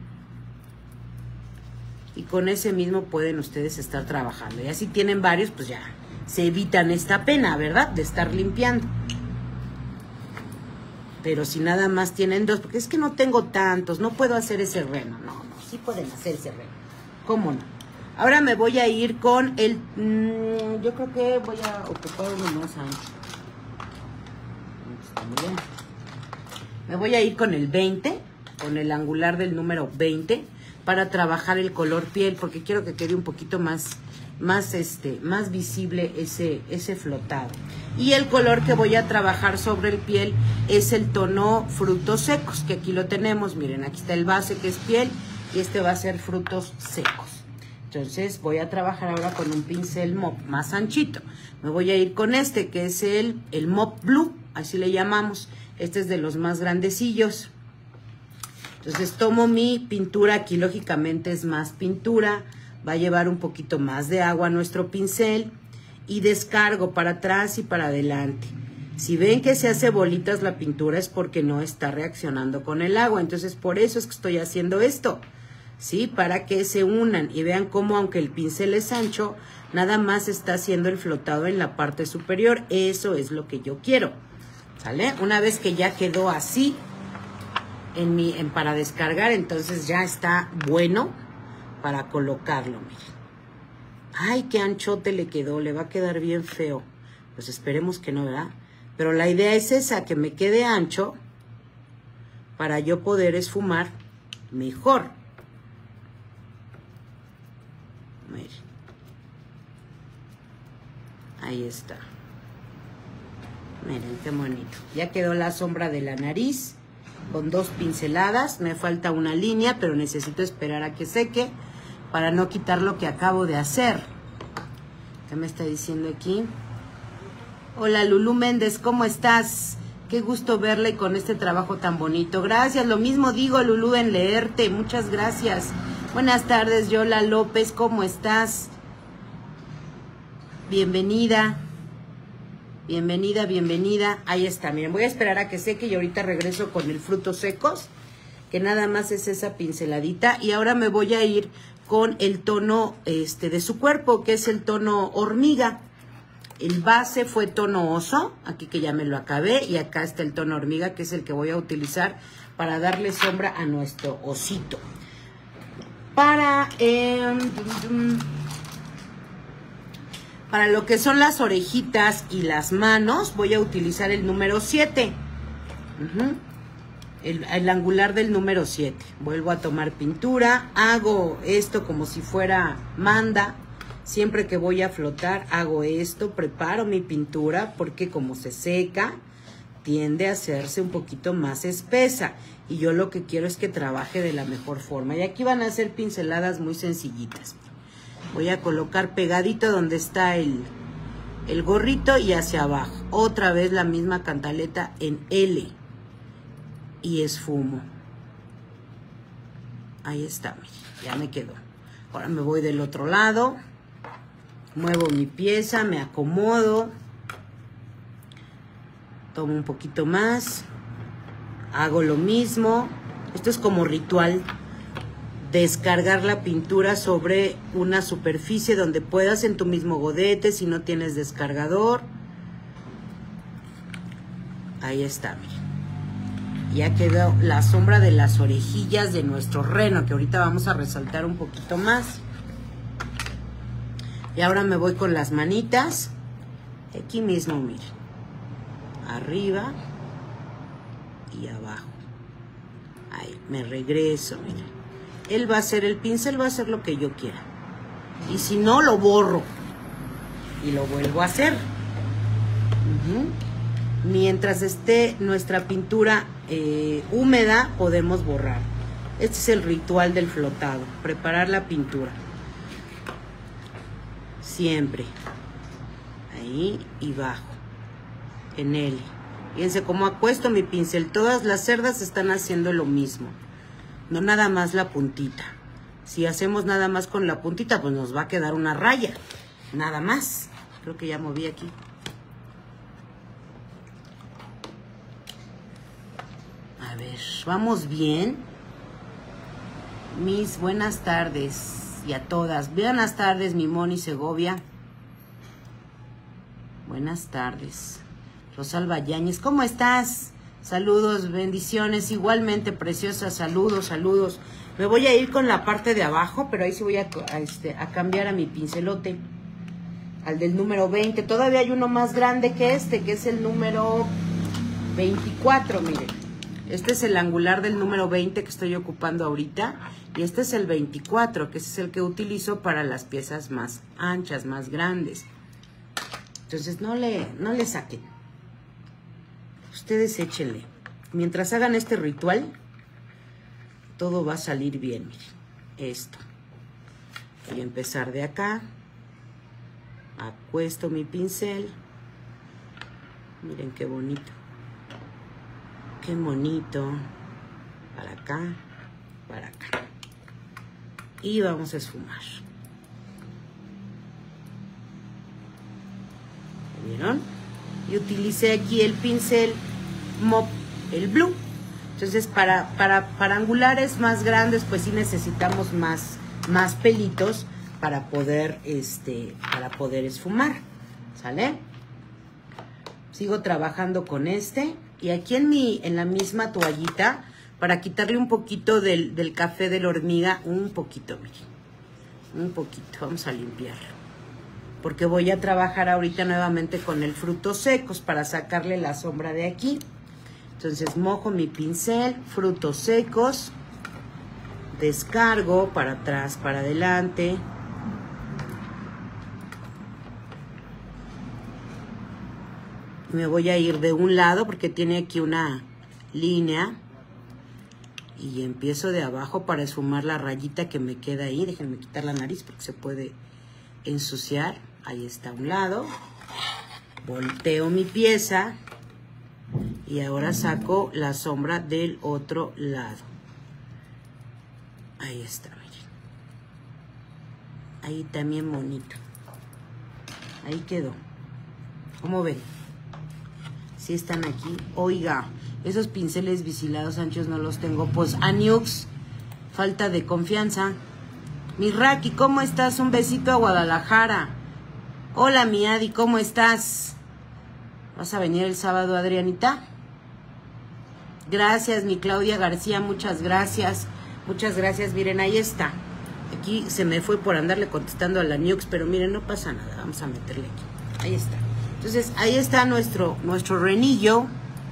Y con ese mismo pueden ustedes estar trabajando. Y así tienen varios, pues ya se evitan esta pena, ¿verdad? De estar limpiando. Pero si nada más tienen dos, porque es que no tengo tantos, no puedo hacer ese reno. No, sí pueden hacer ese reno. ¿Cómo no? Ahora me voy a ir con el... yo creo que voy a ocupar uno más ancho. Bien. Me voy a ir con el 20, con el angular del número 20, para trabajar el color piel, porque quiero que quede un poquito más visible ese flotado. Y el color que voy a trabajar sobre el piel es el tono frutos secos, que aquí lo tenemos. Miren, aquí está el base que es piel y este va a ser frutos secos. Entonces voy a trabajar ahora con un pincel mop más anchito. Me voy a ir con este que es el mop blue, así le llamamos. Este es de los más grandecillos. Entonces tomo mi pintura, aquí lógicamente es más pintura, va a llevar un poquito más de agua a nuestro pincel y descargo para atrás y para adelante. Si ven que se hace bolitas la pintura es porque no está reaccionando con el agua, entonces por eso es que estoy haciendo esto, ¿sí? Para que se unan y vean cómo aunque el pincel es ancho, nada más está haciendo el flotado en la parte superior. Eso es lo que yo quiero, ¿sale? Una vez que ya quedó así para descargar, entonces ya está bueno para colocarlo, miren. Ay, qué anchote le quedó, le va a quedar bien feo. Pues esperemos que no, ¿verdad? Pero la idea es esa, que me quede ancho para yo poder esfumar mejor. Miren. Ahí está. Miren qué bonito. Ya quedó la sombra de la nariz con 2 pinceladas. Me falta una línea, pero necesito esperar a que seque para no quitar lo que acabo de hacer. ¿Qué me está diciendo aquí? Hola Lulú Méndez, ¿cómo estás? Qué gusto verla y con este trabajo tan bonito. Gracias, lo mismo digo Lulú en leerte, muchas gracias. Buenas tardes, Yola López, ¿cómo estás? Bienvenida. Bienvenida, bienvenida. Ahí está, miren, voy a esperar a que seque y ahorita regreso con el frutos secos, que nada más es esa pinceladita. Y ahora me voy a ir con el tono de su cuerpo, que es el tono hormiga. El base fue tono oso, aquí que ya me lo acabé, y acá está el tono hormiga, que es el que voy a utilizar para darle sombra a nuestro osito. Para lo que son las orejitas y las manos, voy a utilizar el número 7. El angular del número 7. Vuelvo a tomar pintura, hago esto como si fuera manda. Siempre que voy a flotar hago esto, preparo mi pintura porque como se seca tiende a hacerse un poquito más espesa y yo lo que quiero es que trabaje de la mejor forma. Y aquí van a ser pinceladas muy sencillitas. Voy a colocar pegadito donde está el gorrito y hacia abajo. Otra vez la misma cantaleta en L y esfumo. Ahí está, miren, ya me quedó. Ahora me voy del otro lado. Muevo mi pieza, me acomodo, tomo un poquito más, hago lo mismo. Esto es como ritual, descargar la pintura sobre una superficie donde puedas en tu mismo godete, si no tienes descargador. Ahí está, miren. Ya quedó la sombra de las orejillas de nuestro reno, que ahorita vamos a resaltar un poquito más. Y ahora me voy con las manitas. Aquí mismo, miren. Arriba y abajo. Ahí, me regreso, miren. Él va a hacer, el pincel va a hacer lo que yo quiera. Y si no, lo borro. Y lo vuelvo a hacer. Mientras esté nuestra pintura húmeda, podemos borrar. Este es el ritual del flotado. Preparar la pintura. Siempre ahí y bajo en L. Fíjense cómo acuesto mi pincel. Todas las cerdas están haciendo lo mismo, no nada más la puntita. Si hacemos nada más con la puntita, pues nos va a quedar una raya, nada más. Creo que ya moví aquí. A ver, vamos bien. Mis buenas tardes. Y a todas. Buenas tardes, mi Moni Segovia. Buenas tardes. Rosalba Yáñez, ¿cómo estás? Saludos, bendiciones. Igualmente, preciosa. Saludos, saludos. Me voy a ir con la parte de abajo, pero ahí sí voy a cambiar a mi pincelote. Al del número 20. Todavía hay uno más grande que este, que es el número 24, miren. Este es el angular del número 20 que estoy ocupando ahorita. Y este es el 24, que ese es el que utilizo para las piezas más anchas, más grandes. Entonces no le saquen. Ustedes échenle. Mientras hagan este ritual, todo va a salir bien, miren. Esto. Voy a empezar de acá. Acuesto mi pincel. Miren qué bonito. Qué bonito. Para acá, para acá. Y vamos a esfumar. ¿Vieron? Y utilicé aquí el pincel Mop, el Blue. Entonces para angulares más grandes pues sí necesitamos más pelitos para poder esfumar. ¿Sale? Sigo trabajando con este. Y aquí en la misma toallita, para quitarle un poquito del café de la hormiga, un poquito, miren. Un poquito, vamos a limpiarlo. Porque voy a trabajar ahorita nuevamente con el frutos secos para sacarle la sombra de aquí. Entonces mojo mi pincel, frutos secos, descargo para atrás, para adelante. Me voy a ir de un lado porque tiene aquí una línea. Y empiezo de abajo para esfumar la rayita que me queda ahí. Déjenme quitar la nariz porque se puede ensuciar. Ahí está a un lado. Volteo mi pieza. Y ahora saco la sombra del otro lado. Ahí está, miren. Ahí también bonito. Ahí quedó. ¿Cómo ven? Si están aquí. Oiga, esos pinceles bisilados anchos no los tengo. Pues Aniux, falta de confianza. Mi Raki, ¿cómo estás? Un besito a Guadalajara. Hola, mi Adi, ¿cómo estás? ¿Vas a venir el sábado, Adrianita? Gracias, mi Claudia García, muchas gracias. Muchas gracias, miren, ahí está. Aquí se me fue por andarle contestando a la Aniux, pero miren, no pasa nada. Vamos a meterle aquí. Ahí está. Entonces, ahí está nuestro renillo.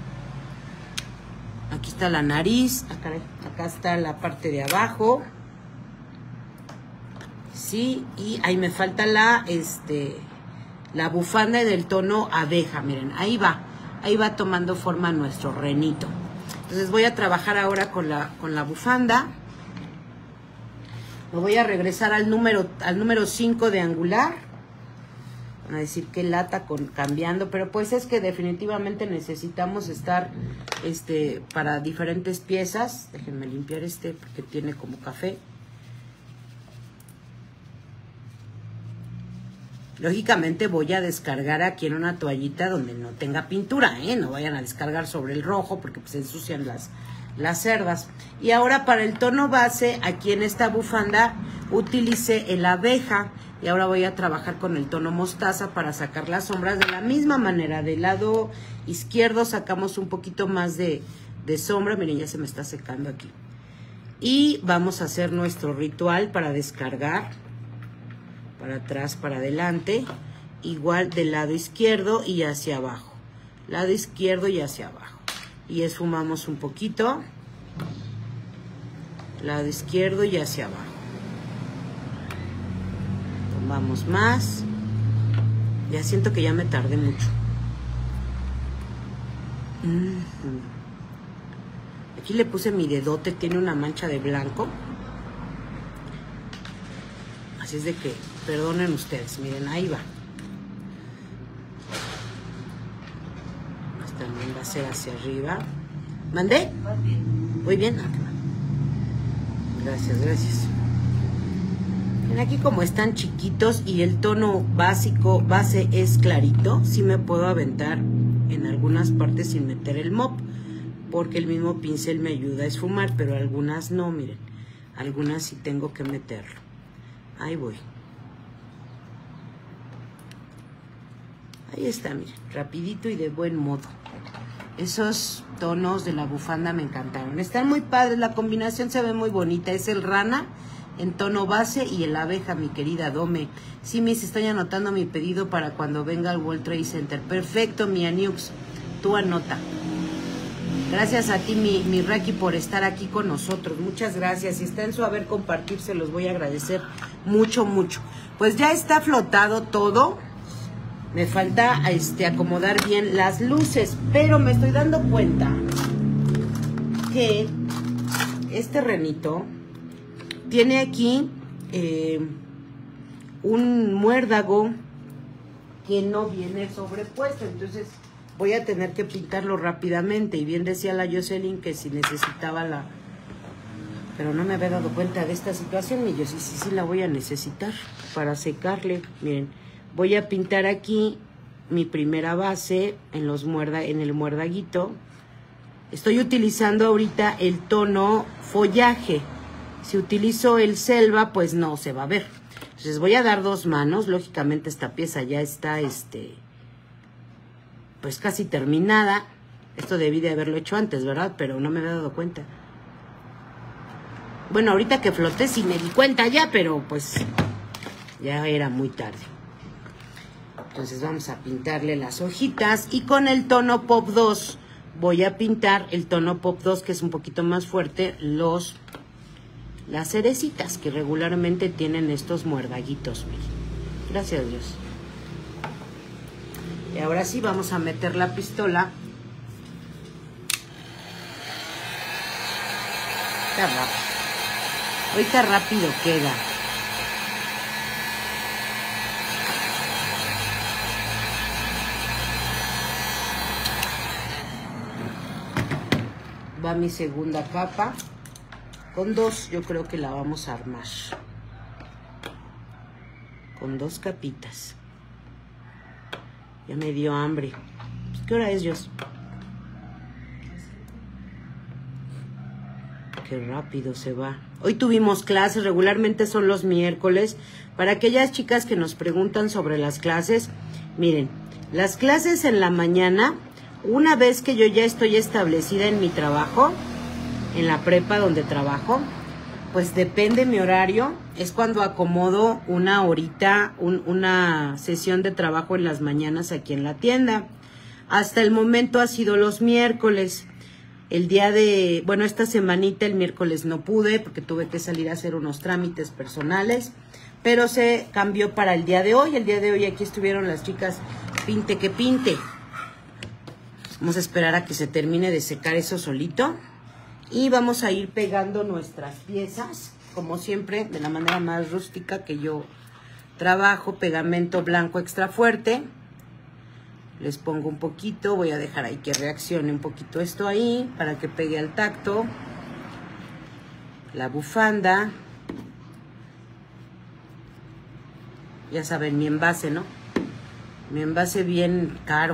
Aquí está la nariz. Acá está la parte de abajo. Sí, y ahí me falta la bufanda del tono abeja. Miren, ahí va tomando forma nuestro renito. Entonces voy a trabajar ahora con la bufanda. Me voy a regresar al número 5 de angular. Van a decir que lata cambiando, pero pues es que definitivamente necesitamos estar para diferentes piezas. Déjenme limpiar porque tiene como café. Lógicamente voy a descargar aquí en una toallita donde no tenga pintura, no vayan a descargar sobre el rojo porque pues se ensucian las cerdas. Y ahora para el tono base, aquí en esta bufanda utilicé el abeja y ahora voy a trabajar con el tono mostaza para sacar las sombras de la misma manera. Del lado izquierdo sacamos un poquito más de sombra, miren, ya se me está secando aquí. Y vamos a hacer nuestro ritual para descargar. Para atrás, para adelante, igual del lado izquierdo y hacia abajo. Lado izquierdo y hacia abajo. Y esfumamos un poquito. Lado izquierdo y hacia abajo. Tomamos más. Ya siento que ya me tardé mucho. Aquí le puse mi dedote, tiene una mancha de blanco. Así es de que perdonen ustedes, miren, ahí va. También va a ser hacia arriba. ¿Mandé? Muy bien. Gracias, gracias. Ven aquí como están chiquitos y el tono base es clarito, sí me puedo aventar en algunas partes sin meter el mop, porque el mismo pincel me ayuda a esfumar, pero algunas no, miren. Algunas sí tengo que meterlo. Ahí voy. Ahí está, miren, rapidito y de buen modo. Esos tonos de la bufanda me encantaron. Están muy padres, la combinación se ve muy bonita. Es el rana en tono base y el abeja, mi querida Dome. Sí, mis, estoy anotando mi pedido para cuando venga al World Trade Center. Perfecto, mi Aniux. Tú anota. Gracias a ti, mi Raki, por estar aquí con nosotros. Muchas gracias. Si está en su haber compartir, se los voy a agradecer mucho, mucho. Pues ya está flotado todo. Me falta acomodar bien las luces, pero me estoy dando cuenta que este renito tiene aquí un muérdago que no viene sobrepuesto, entonces voy a tener que pintarlo rápidamente. Y bien decía la Jocelyn que si necesitaba la... Pero no me había dado cuenta de esta situación, y yo sí la voy a necesitar para secarle. Miren, voy a pintar aquí mi primera base en el muerdaguito. Estoy utilizando ahorita el tono follaje. Si utilizo el selva, pues no se va a ver. Entonces voy a dar 2 manos. Lógicamente esta pieza ya está pues casi terminada. Esto debí de haberlo hecho antes, ¿verdad? Pero no me había dado cuenta. Bueno, ahorita que floté sí me di cuenta ya, pero pues ya era muy tarde. Entonces vamos a pintarle las hojitas y con el tono Pop 2 voy a pintar el tono Pop 2, que es un poquito más fuerte, las cerecitas que regularmente tienen estos muerdaguitos. Miren. Gracias, Dios. Y ahora sí vamos a meter la pistola. Está rápido. Ahorita rápido queda. Va mi segunda capa. Con 2 yo creo que la vamos a armar. Con 2 capitas. Ya me dio hambre. Pues, ¿qué hora es, Dios? Qué rápido se va. Hoy tuvimos clases, regularmente son los miércoles. Para aquellas chicas que nos preguntan sobre las clases, miren, las clases en la mañana, una vez que yo ya estoy establecida en mi trabajo, en la prepa donde trabajo, pues depende mi horario, es cuando acomodo una horita, una sesión de trabajo en las mañanas aquí en la tienda. Hasta el momento ha sido los miércoles. El día de, bueno, esta semanita, el miércoles no pude porque tuve que salir a hacer unos trámites personales, pero se cambió para el día de hoy. El día de hoy aquí estuvieron las chicas pinte que pinte. Vamos a esperar a que se termine de secar eso solito. Y vamos a ir pegando nuestras piezas, como siempre, de la manera más rústica que yo trabajo. Pegamento blanco extra fuerte. Les pongo un poquito, voy a dejar ahí que reaccione un poquito esto ahí, para que pegue al tacto. La bufanda. Ya saben, mi envase, ¿no? Mi envase bien caro.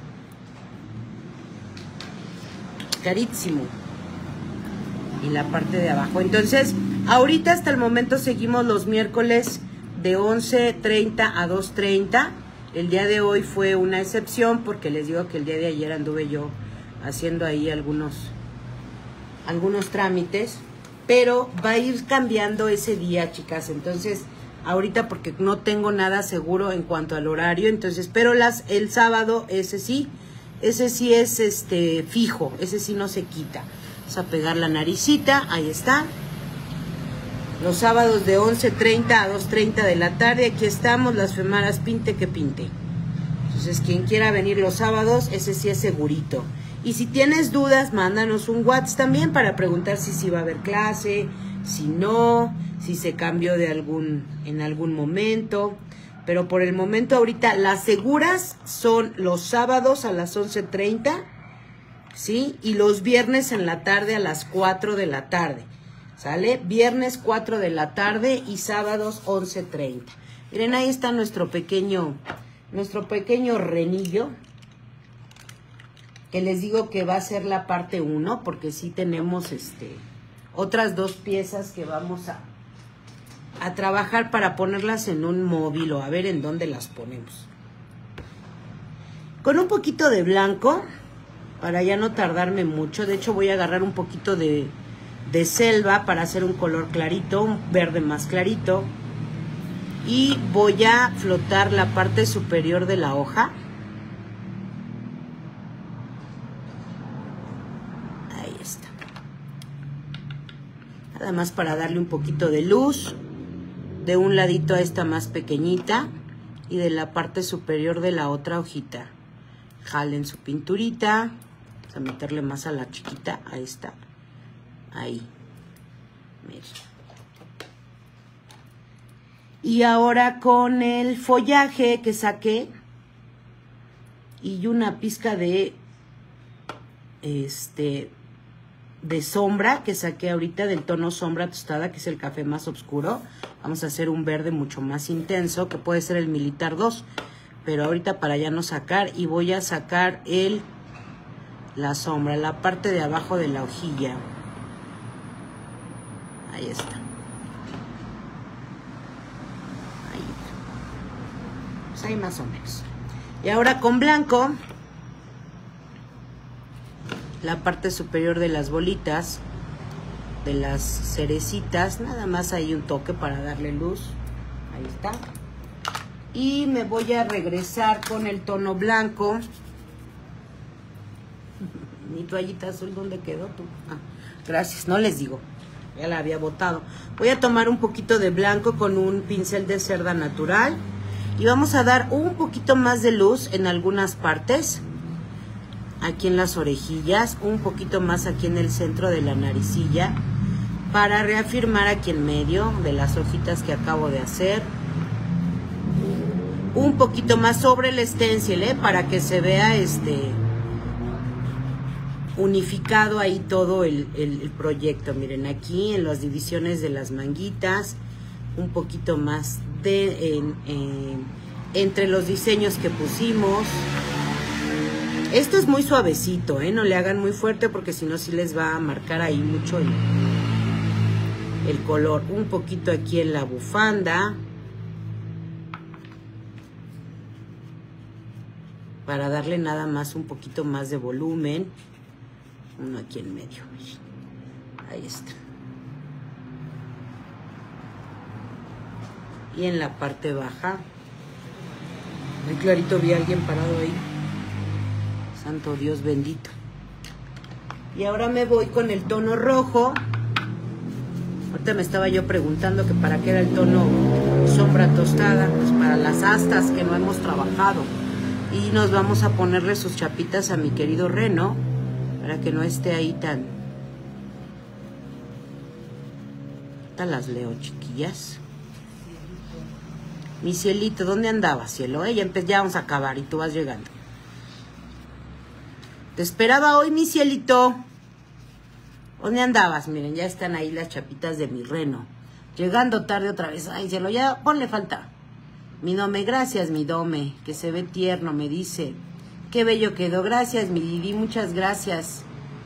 Carísimo. Y la parte de abajo. Entonces, ahorita hasta el momento seguimos los miércoles de 11:30 a 2:30. El día de hoy fue una excepción porque les digo que el día de ayer anduve yo haciendo ahí algunos trámites, pero va a ir cambiando ese día, chicas. Entonces, ahorita porque no tengo nada seguro en cuanto al horario, entonces, pero el sábado ese sí es fijo, ese sí no se quita. Vamos a pegar la naricita, ahí está. Los sábados de 11:30 a 2:30 de la tarde, aquí estamos, las femaras pinte que pinte. Entonces, quien quiera venir los sábados, ese sí es segurito. Y si tienes dudas, mándanos un WhatsApp también para preguntar si va a haber clase, si no, si se cambió en algún momento. Pero por el momento ahorita las seguras son los sábados a las 11:30, ¿sí? Y los viernes en la tarde a las 4 de la tarde. ¿Sale? Viernes 4 de la tarde y sábados 11:30. Miren, ahí está nuestro pequeño renillo. Que les digo que va a ser la parte 1, porque sí tenemos otras 2 piezas que vamos a trabajar para ponerlas en un móvil o a ver en dónde las ponemos. Con un poquito de blanco, para ya no tardarme mucho. De hecho, voy a agarrar un poquito de selva para hacer un color clarito, un verde más clarito. Y voy a flotar la parte superior de la hoja. nada más para darle un poquito de luz, de un ladito a esta más pequeñita y de la parte superior de la otra hojita. Jalen su pinturita, vamos a meterle más a la chiquita, a esta, ahí, miren. Y ahora con el follaje que saqué y una pizca de sombra que saqué ahorita del tono sombra tostada, que es el café más oscuro. Vamos a hacer un verde mucho más intenso, que puede ser el Militar 2, pero ahorita para ya no sacar, y voy a sacar la sombra, la parte de abajo de la hojilla. Ahí está. Pues ahí más o menos. Y ahora con blanco, la parte superior de las bolitas, de las cerecitas, nada más ahí un toque para darle luz. Ahí está. Y me voy a regresar con el tono blanco. Mi toallita azul, ¿dónde quedó tú? Ah, gracias, no les digo, ya la había botado. Voy a tomar un poquito de blanco con un pincel de cerda natural y vamos a dar un poquito más de luz en algunas partes. Aquí en las orejillas, un poquito más aquí en el centro de la naricilla, para reafirmar aquí en medio de las hojitas que acabo de hacer. Un poquito más sobre el stencil, para que se vea unificado ahí todo el proyecto. Miren, aquí en las divisiones de las manguitas, un poquito más entre los diseños que pusimos. Esto es muy suavecito, no le hagan muy fuerte porque si no sí les va a marcar ahí mucho el color. Un poquito aquí en la bufanda, para darle nada más un poquito más de volumen. Uno aquí en medio, ahí está. Y en la parte baja, muy clarito, vi a alguien parado ahí. Santo Dios bendito. Y ahora me voy con el tono rojo. Ahorita me estaba yo preguntando que para qué era el tono sombra tostada. Pues para las astas que no hemos trabajado. Y nos vamos a ponerle sus chapitas a mi querido Reno, para que no esté ahí tan... Ahorita las leo, chiquillas. Mi cielito, ¿dónde andabas, cielo? Ya vamos a acabar y tú vas llegando. Te esperaba hoy, mi cielito. ¿Dónde andabas? Miren, ya están ahí las chapitas de mi Reno. Llegando tarde otra vez. Ay, cielo, ya ponle falta. Mi Dome, gracias, mi Dome, que se ve tierno, me dice. Qué bello quedó. Gracias, mi Didi, muchas gracias.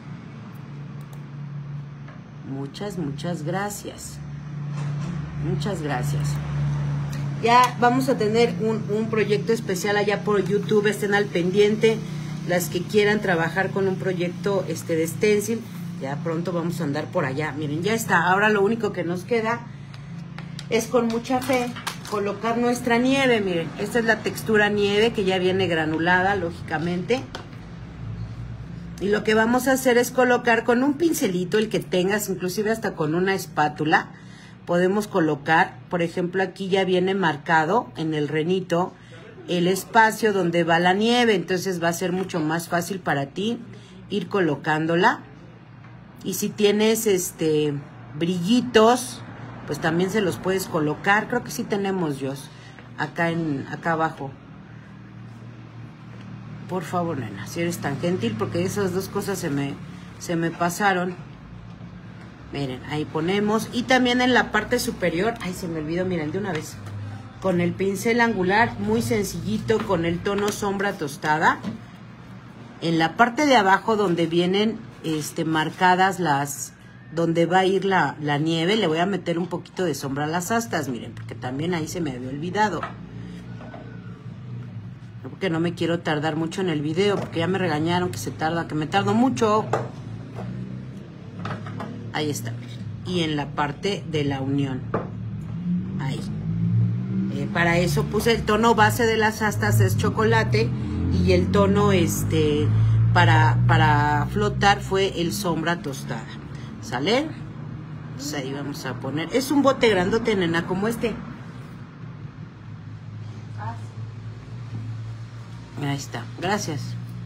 Muchas gracias. Muchas gracias. Ya vamos a tener un proyecto especial allá por YouTube. Estén al pendiente. Las que quieran trabajar con un proyecto de stencil, ya pronto vamos a andar por allá. Miren, ya está. Ahora lo único que nos queda es, con mucha fe, colocar nuestra nieve. Miren, esta es la textura nieve que ya viene granulada, lógicamente. Y lo que vamos a hacer es colocar con un pincelito, el que tengas, inclusive hasta con una espátula, podemos colocar, por ejemplo, aquí ya viene marcado en el renito el espacio donde va la nieve, entonces va a ser mucho más fácil para ti ir colocándola. Y si tienes brillitos, pues también se los puedes colocar. Creo que sí tenemos, Dios, acá abajo. Por favor, nena, si eres tan gentil, porque esas dos cosas se me pasaron. Miren, ahí ponemos. Y también en la parte superior, ay, se me olvidó, miren, de una vez, con el pincel angular, muy sencillito, con el tono sombra tostada. En la parte de abajo donde vienen marcadas donde va a ir la nieve, le voy a meter un poquito de sombra a las astas, miren, porque también ahí se me había olvidado. Porque no me quiero tardar mucho en el video, porque ya me regañaron que me tardo mucho. Ahí está. Y en la parte de la unión, ahí. Para eso puse el tono base de las astas, es chocolate, y el tono para flotar fue el sombra tostada. ¿Sale? Pues ahí vamos a poner. Es un bote grandote, nena, como este. Ahí está, gracias.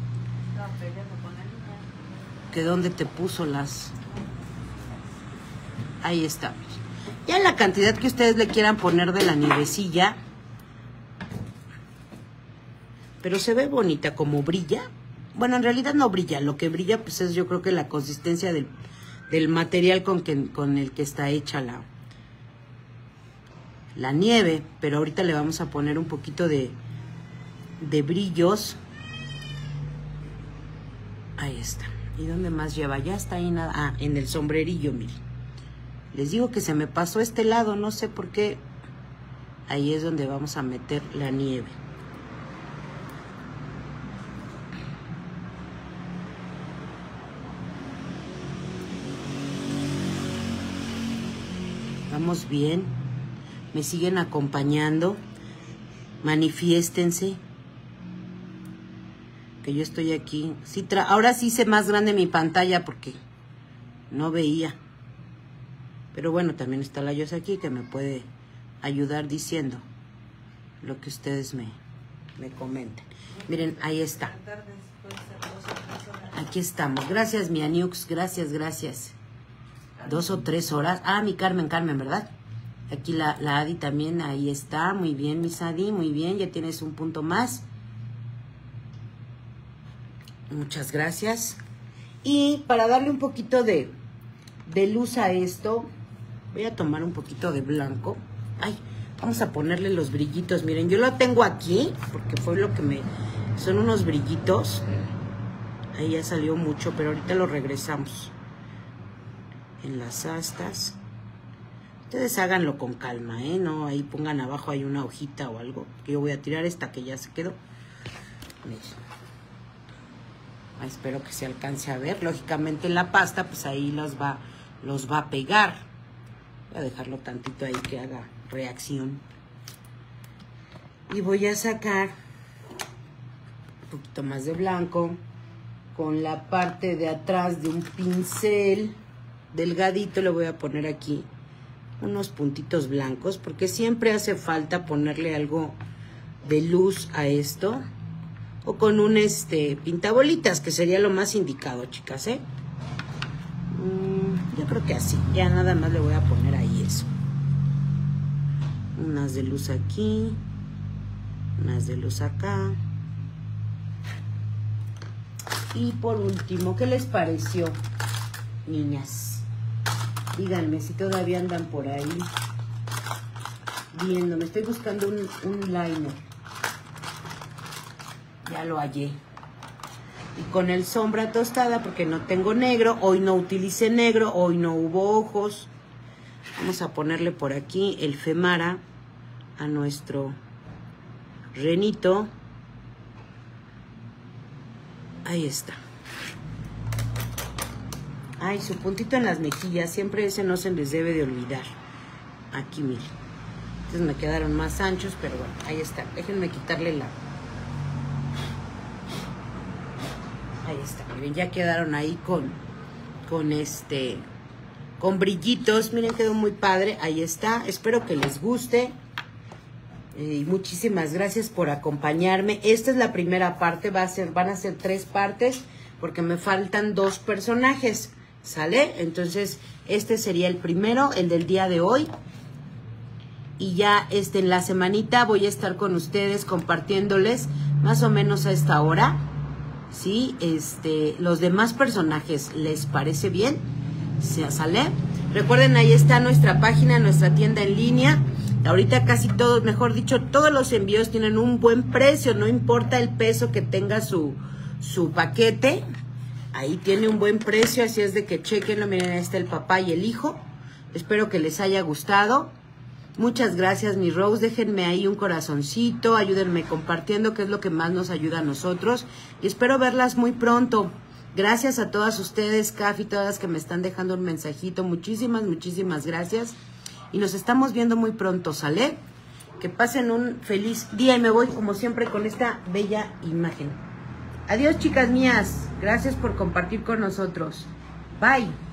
¿Que dónde te puso las? Ahí está. Ya la cantidad que ustedes le quieran poner de la nievecilla. Pero se ve bonita, como brilla. Bueno, en realidad no brilla. Lo que brilla pues es, yo creo, que la consistencia del material con el que está hecha la nieve. Pero ahorita le vamos a poner un poquito de brillos. Ahí está. ¿Y dónde más lleva? Ya está ahí nada. Ah, en el sombrerillo, miren. Les digo que se me pasó este lado, no sé por qué. Ahí es donde vamos a meter la nieve. Vamos bien. Me siguen acompañando. Manifiéstense. Que yo estoy aquí. Sí, ahora sí hice más grande mi pantalla porque no veía. Pero bueno, también está la Yosa aquí que me puede ayudar diciendo lo que ustedes me comenten. Miren, ahí está. Aquí estamos. Gracias, mi Aniux. Gracias, gracias. 2 o 3 horas. Ah, mi Carmen, ¿verdad? Aquí la Adi también. Ahí está. Muy bien, mi Adi. Muy bien. Ya tienes un punto más. Muchas gracias. Y para darle un poquito de luz a esto, voy a tomar un poquito de blanco. Ay, vamos a ponerle los brillitos. Miren, yo lo tengo aquí porque fue lo que son unos brillitos. Ahí ya salió mucho, pero ahorita lo regresamos. En las astas. Ustedes háganlo con calma, ¿eh? No, ahí pongan abajo hay una hojita o algo. Que yo voy a tirar esta que ya se quedó. Miren. Espero que se alcance a ver. Lógicamente la pasta, pues ahí los va a pegar. Voy a dejarlo tantito ahí que haga reacción. Y voy a sacar un poquito más de blanco con la parte de atrás de un pincel delgadito. Le voy a poner aquí unos puntitos blancos porque siempre hace falta ponerle algo de luz a esto. O con un pintabolitas, que sería lo más indicado, chicas, ¿eh? Yo creo que así. Ya nada más le voy a poner ahí eso. Unas de luz aquí. Unas de luz acá. Y por último, ¿qué les pareció, niñas? Díganme si todavía andan por ahí viéndome. Estoy buscando un liner. Ya lo hallé. Y con el sombra tostada, porque no tengo negro. Hoy no utilicé negro, hoy no hubo ojos. Vamos a ponerle por aquí el femara a nuestro renito. Ahí está. Ay, su puntito en las mejillas. Siempre ese no se les debe de olvidar. Aquí, miren. Entonces me quedaron más anchos, pero bueno, ahí está. Déjenme quitarle la... Ahí está, miren, ya quedaron ahí con brillitos. Miren, quedó muy padre. Ahí está, espero que les guste. Y muchísimas gracias por acompañarme. Esta es la primera parte, van a ser 3 partes, porque me faltan 2 personajes, ¿sale? Entonces, este sería el primero, el del día de hoy. Y ya en la semanita voy a estar con ustedes compartiéndoles más o menos a esta hora. ¿Sí? Los demás personajes, ¿les parece bien? ¿Sale? Recuerden, ahí está nuestra página, nuestra tienda en línea. Ahorita casi todos, mejor dicho, todos los envíos tienen un buen precio, no importa el peso que tenga su paquete. Ahí tiene un buen precio, así es de que chequenlo. Miren, ahí está el papá y el hijo. Espero que les haya gustado. Muchas gracias, mi Rose. Déjenme ahí un corazoncito, ayúdenme compartiendo, que es lo que más nos ayuda a nosotros. Y espero verlas muy pronto. Gracias a todas ustedes, Cafi, todas las que me están dejando un mensajito. Muchísimas, muchísimas gracias. Y nos estamos viendo muy pronto, ¿sale? Que pasen un feliz día y me voy como siempre con esta bella imagen. Adiós, chicas mías. Gracias por compartir con nosotros. Bye.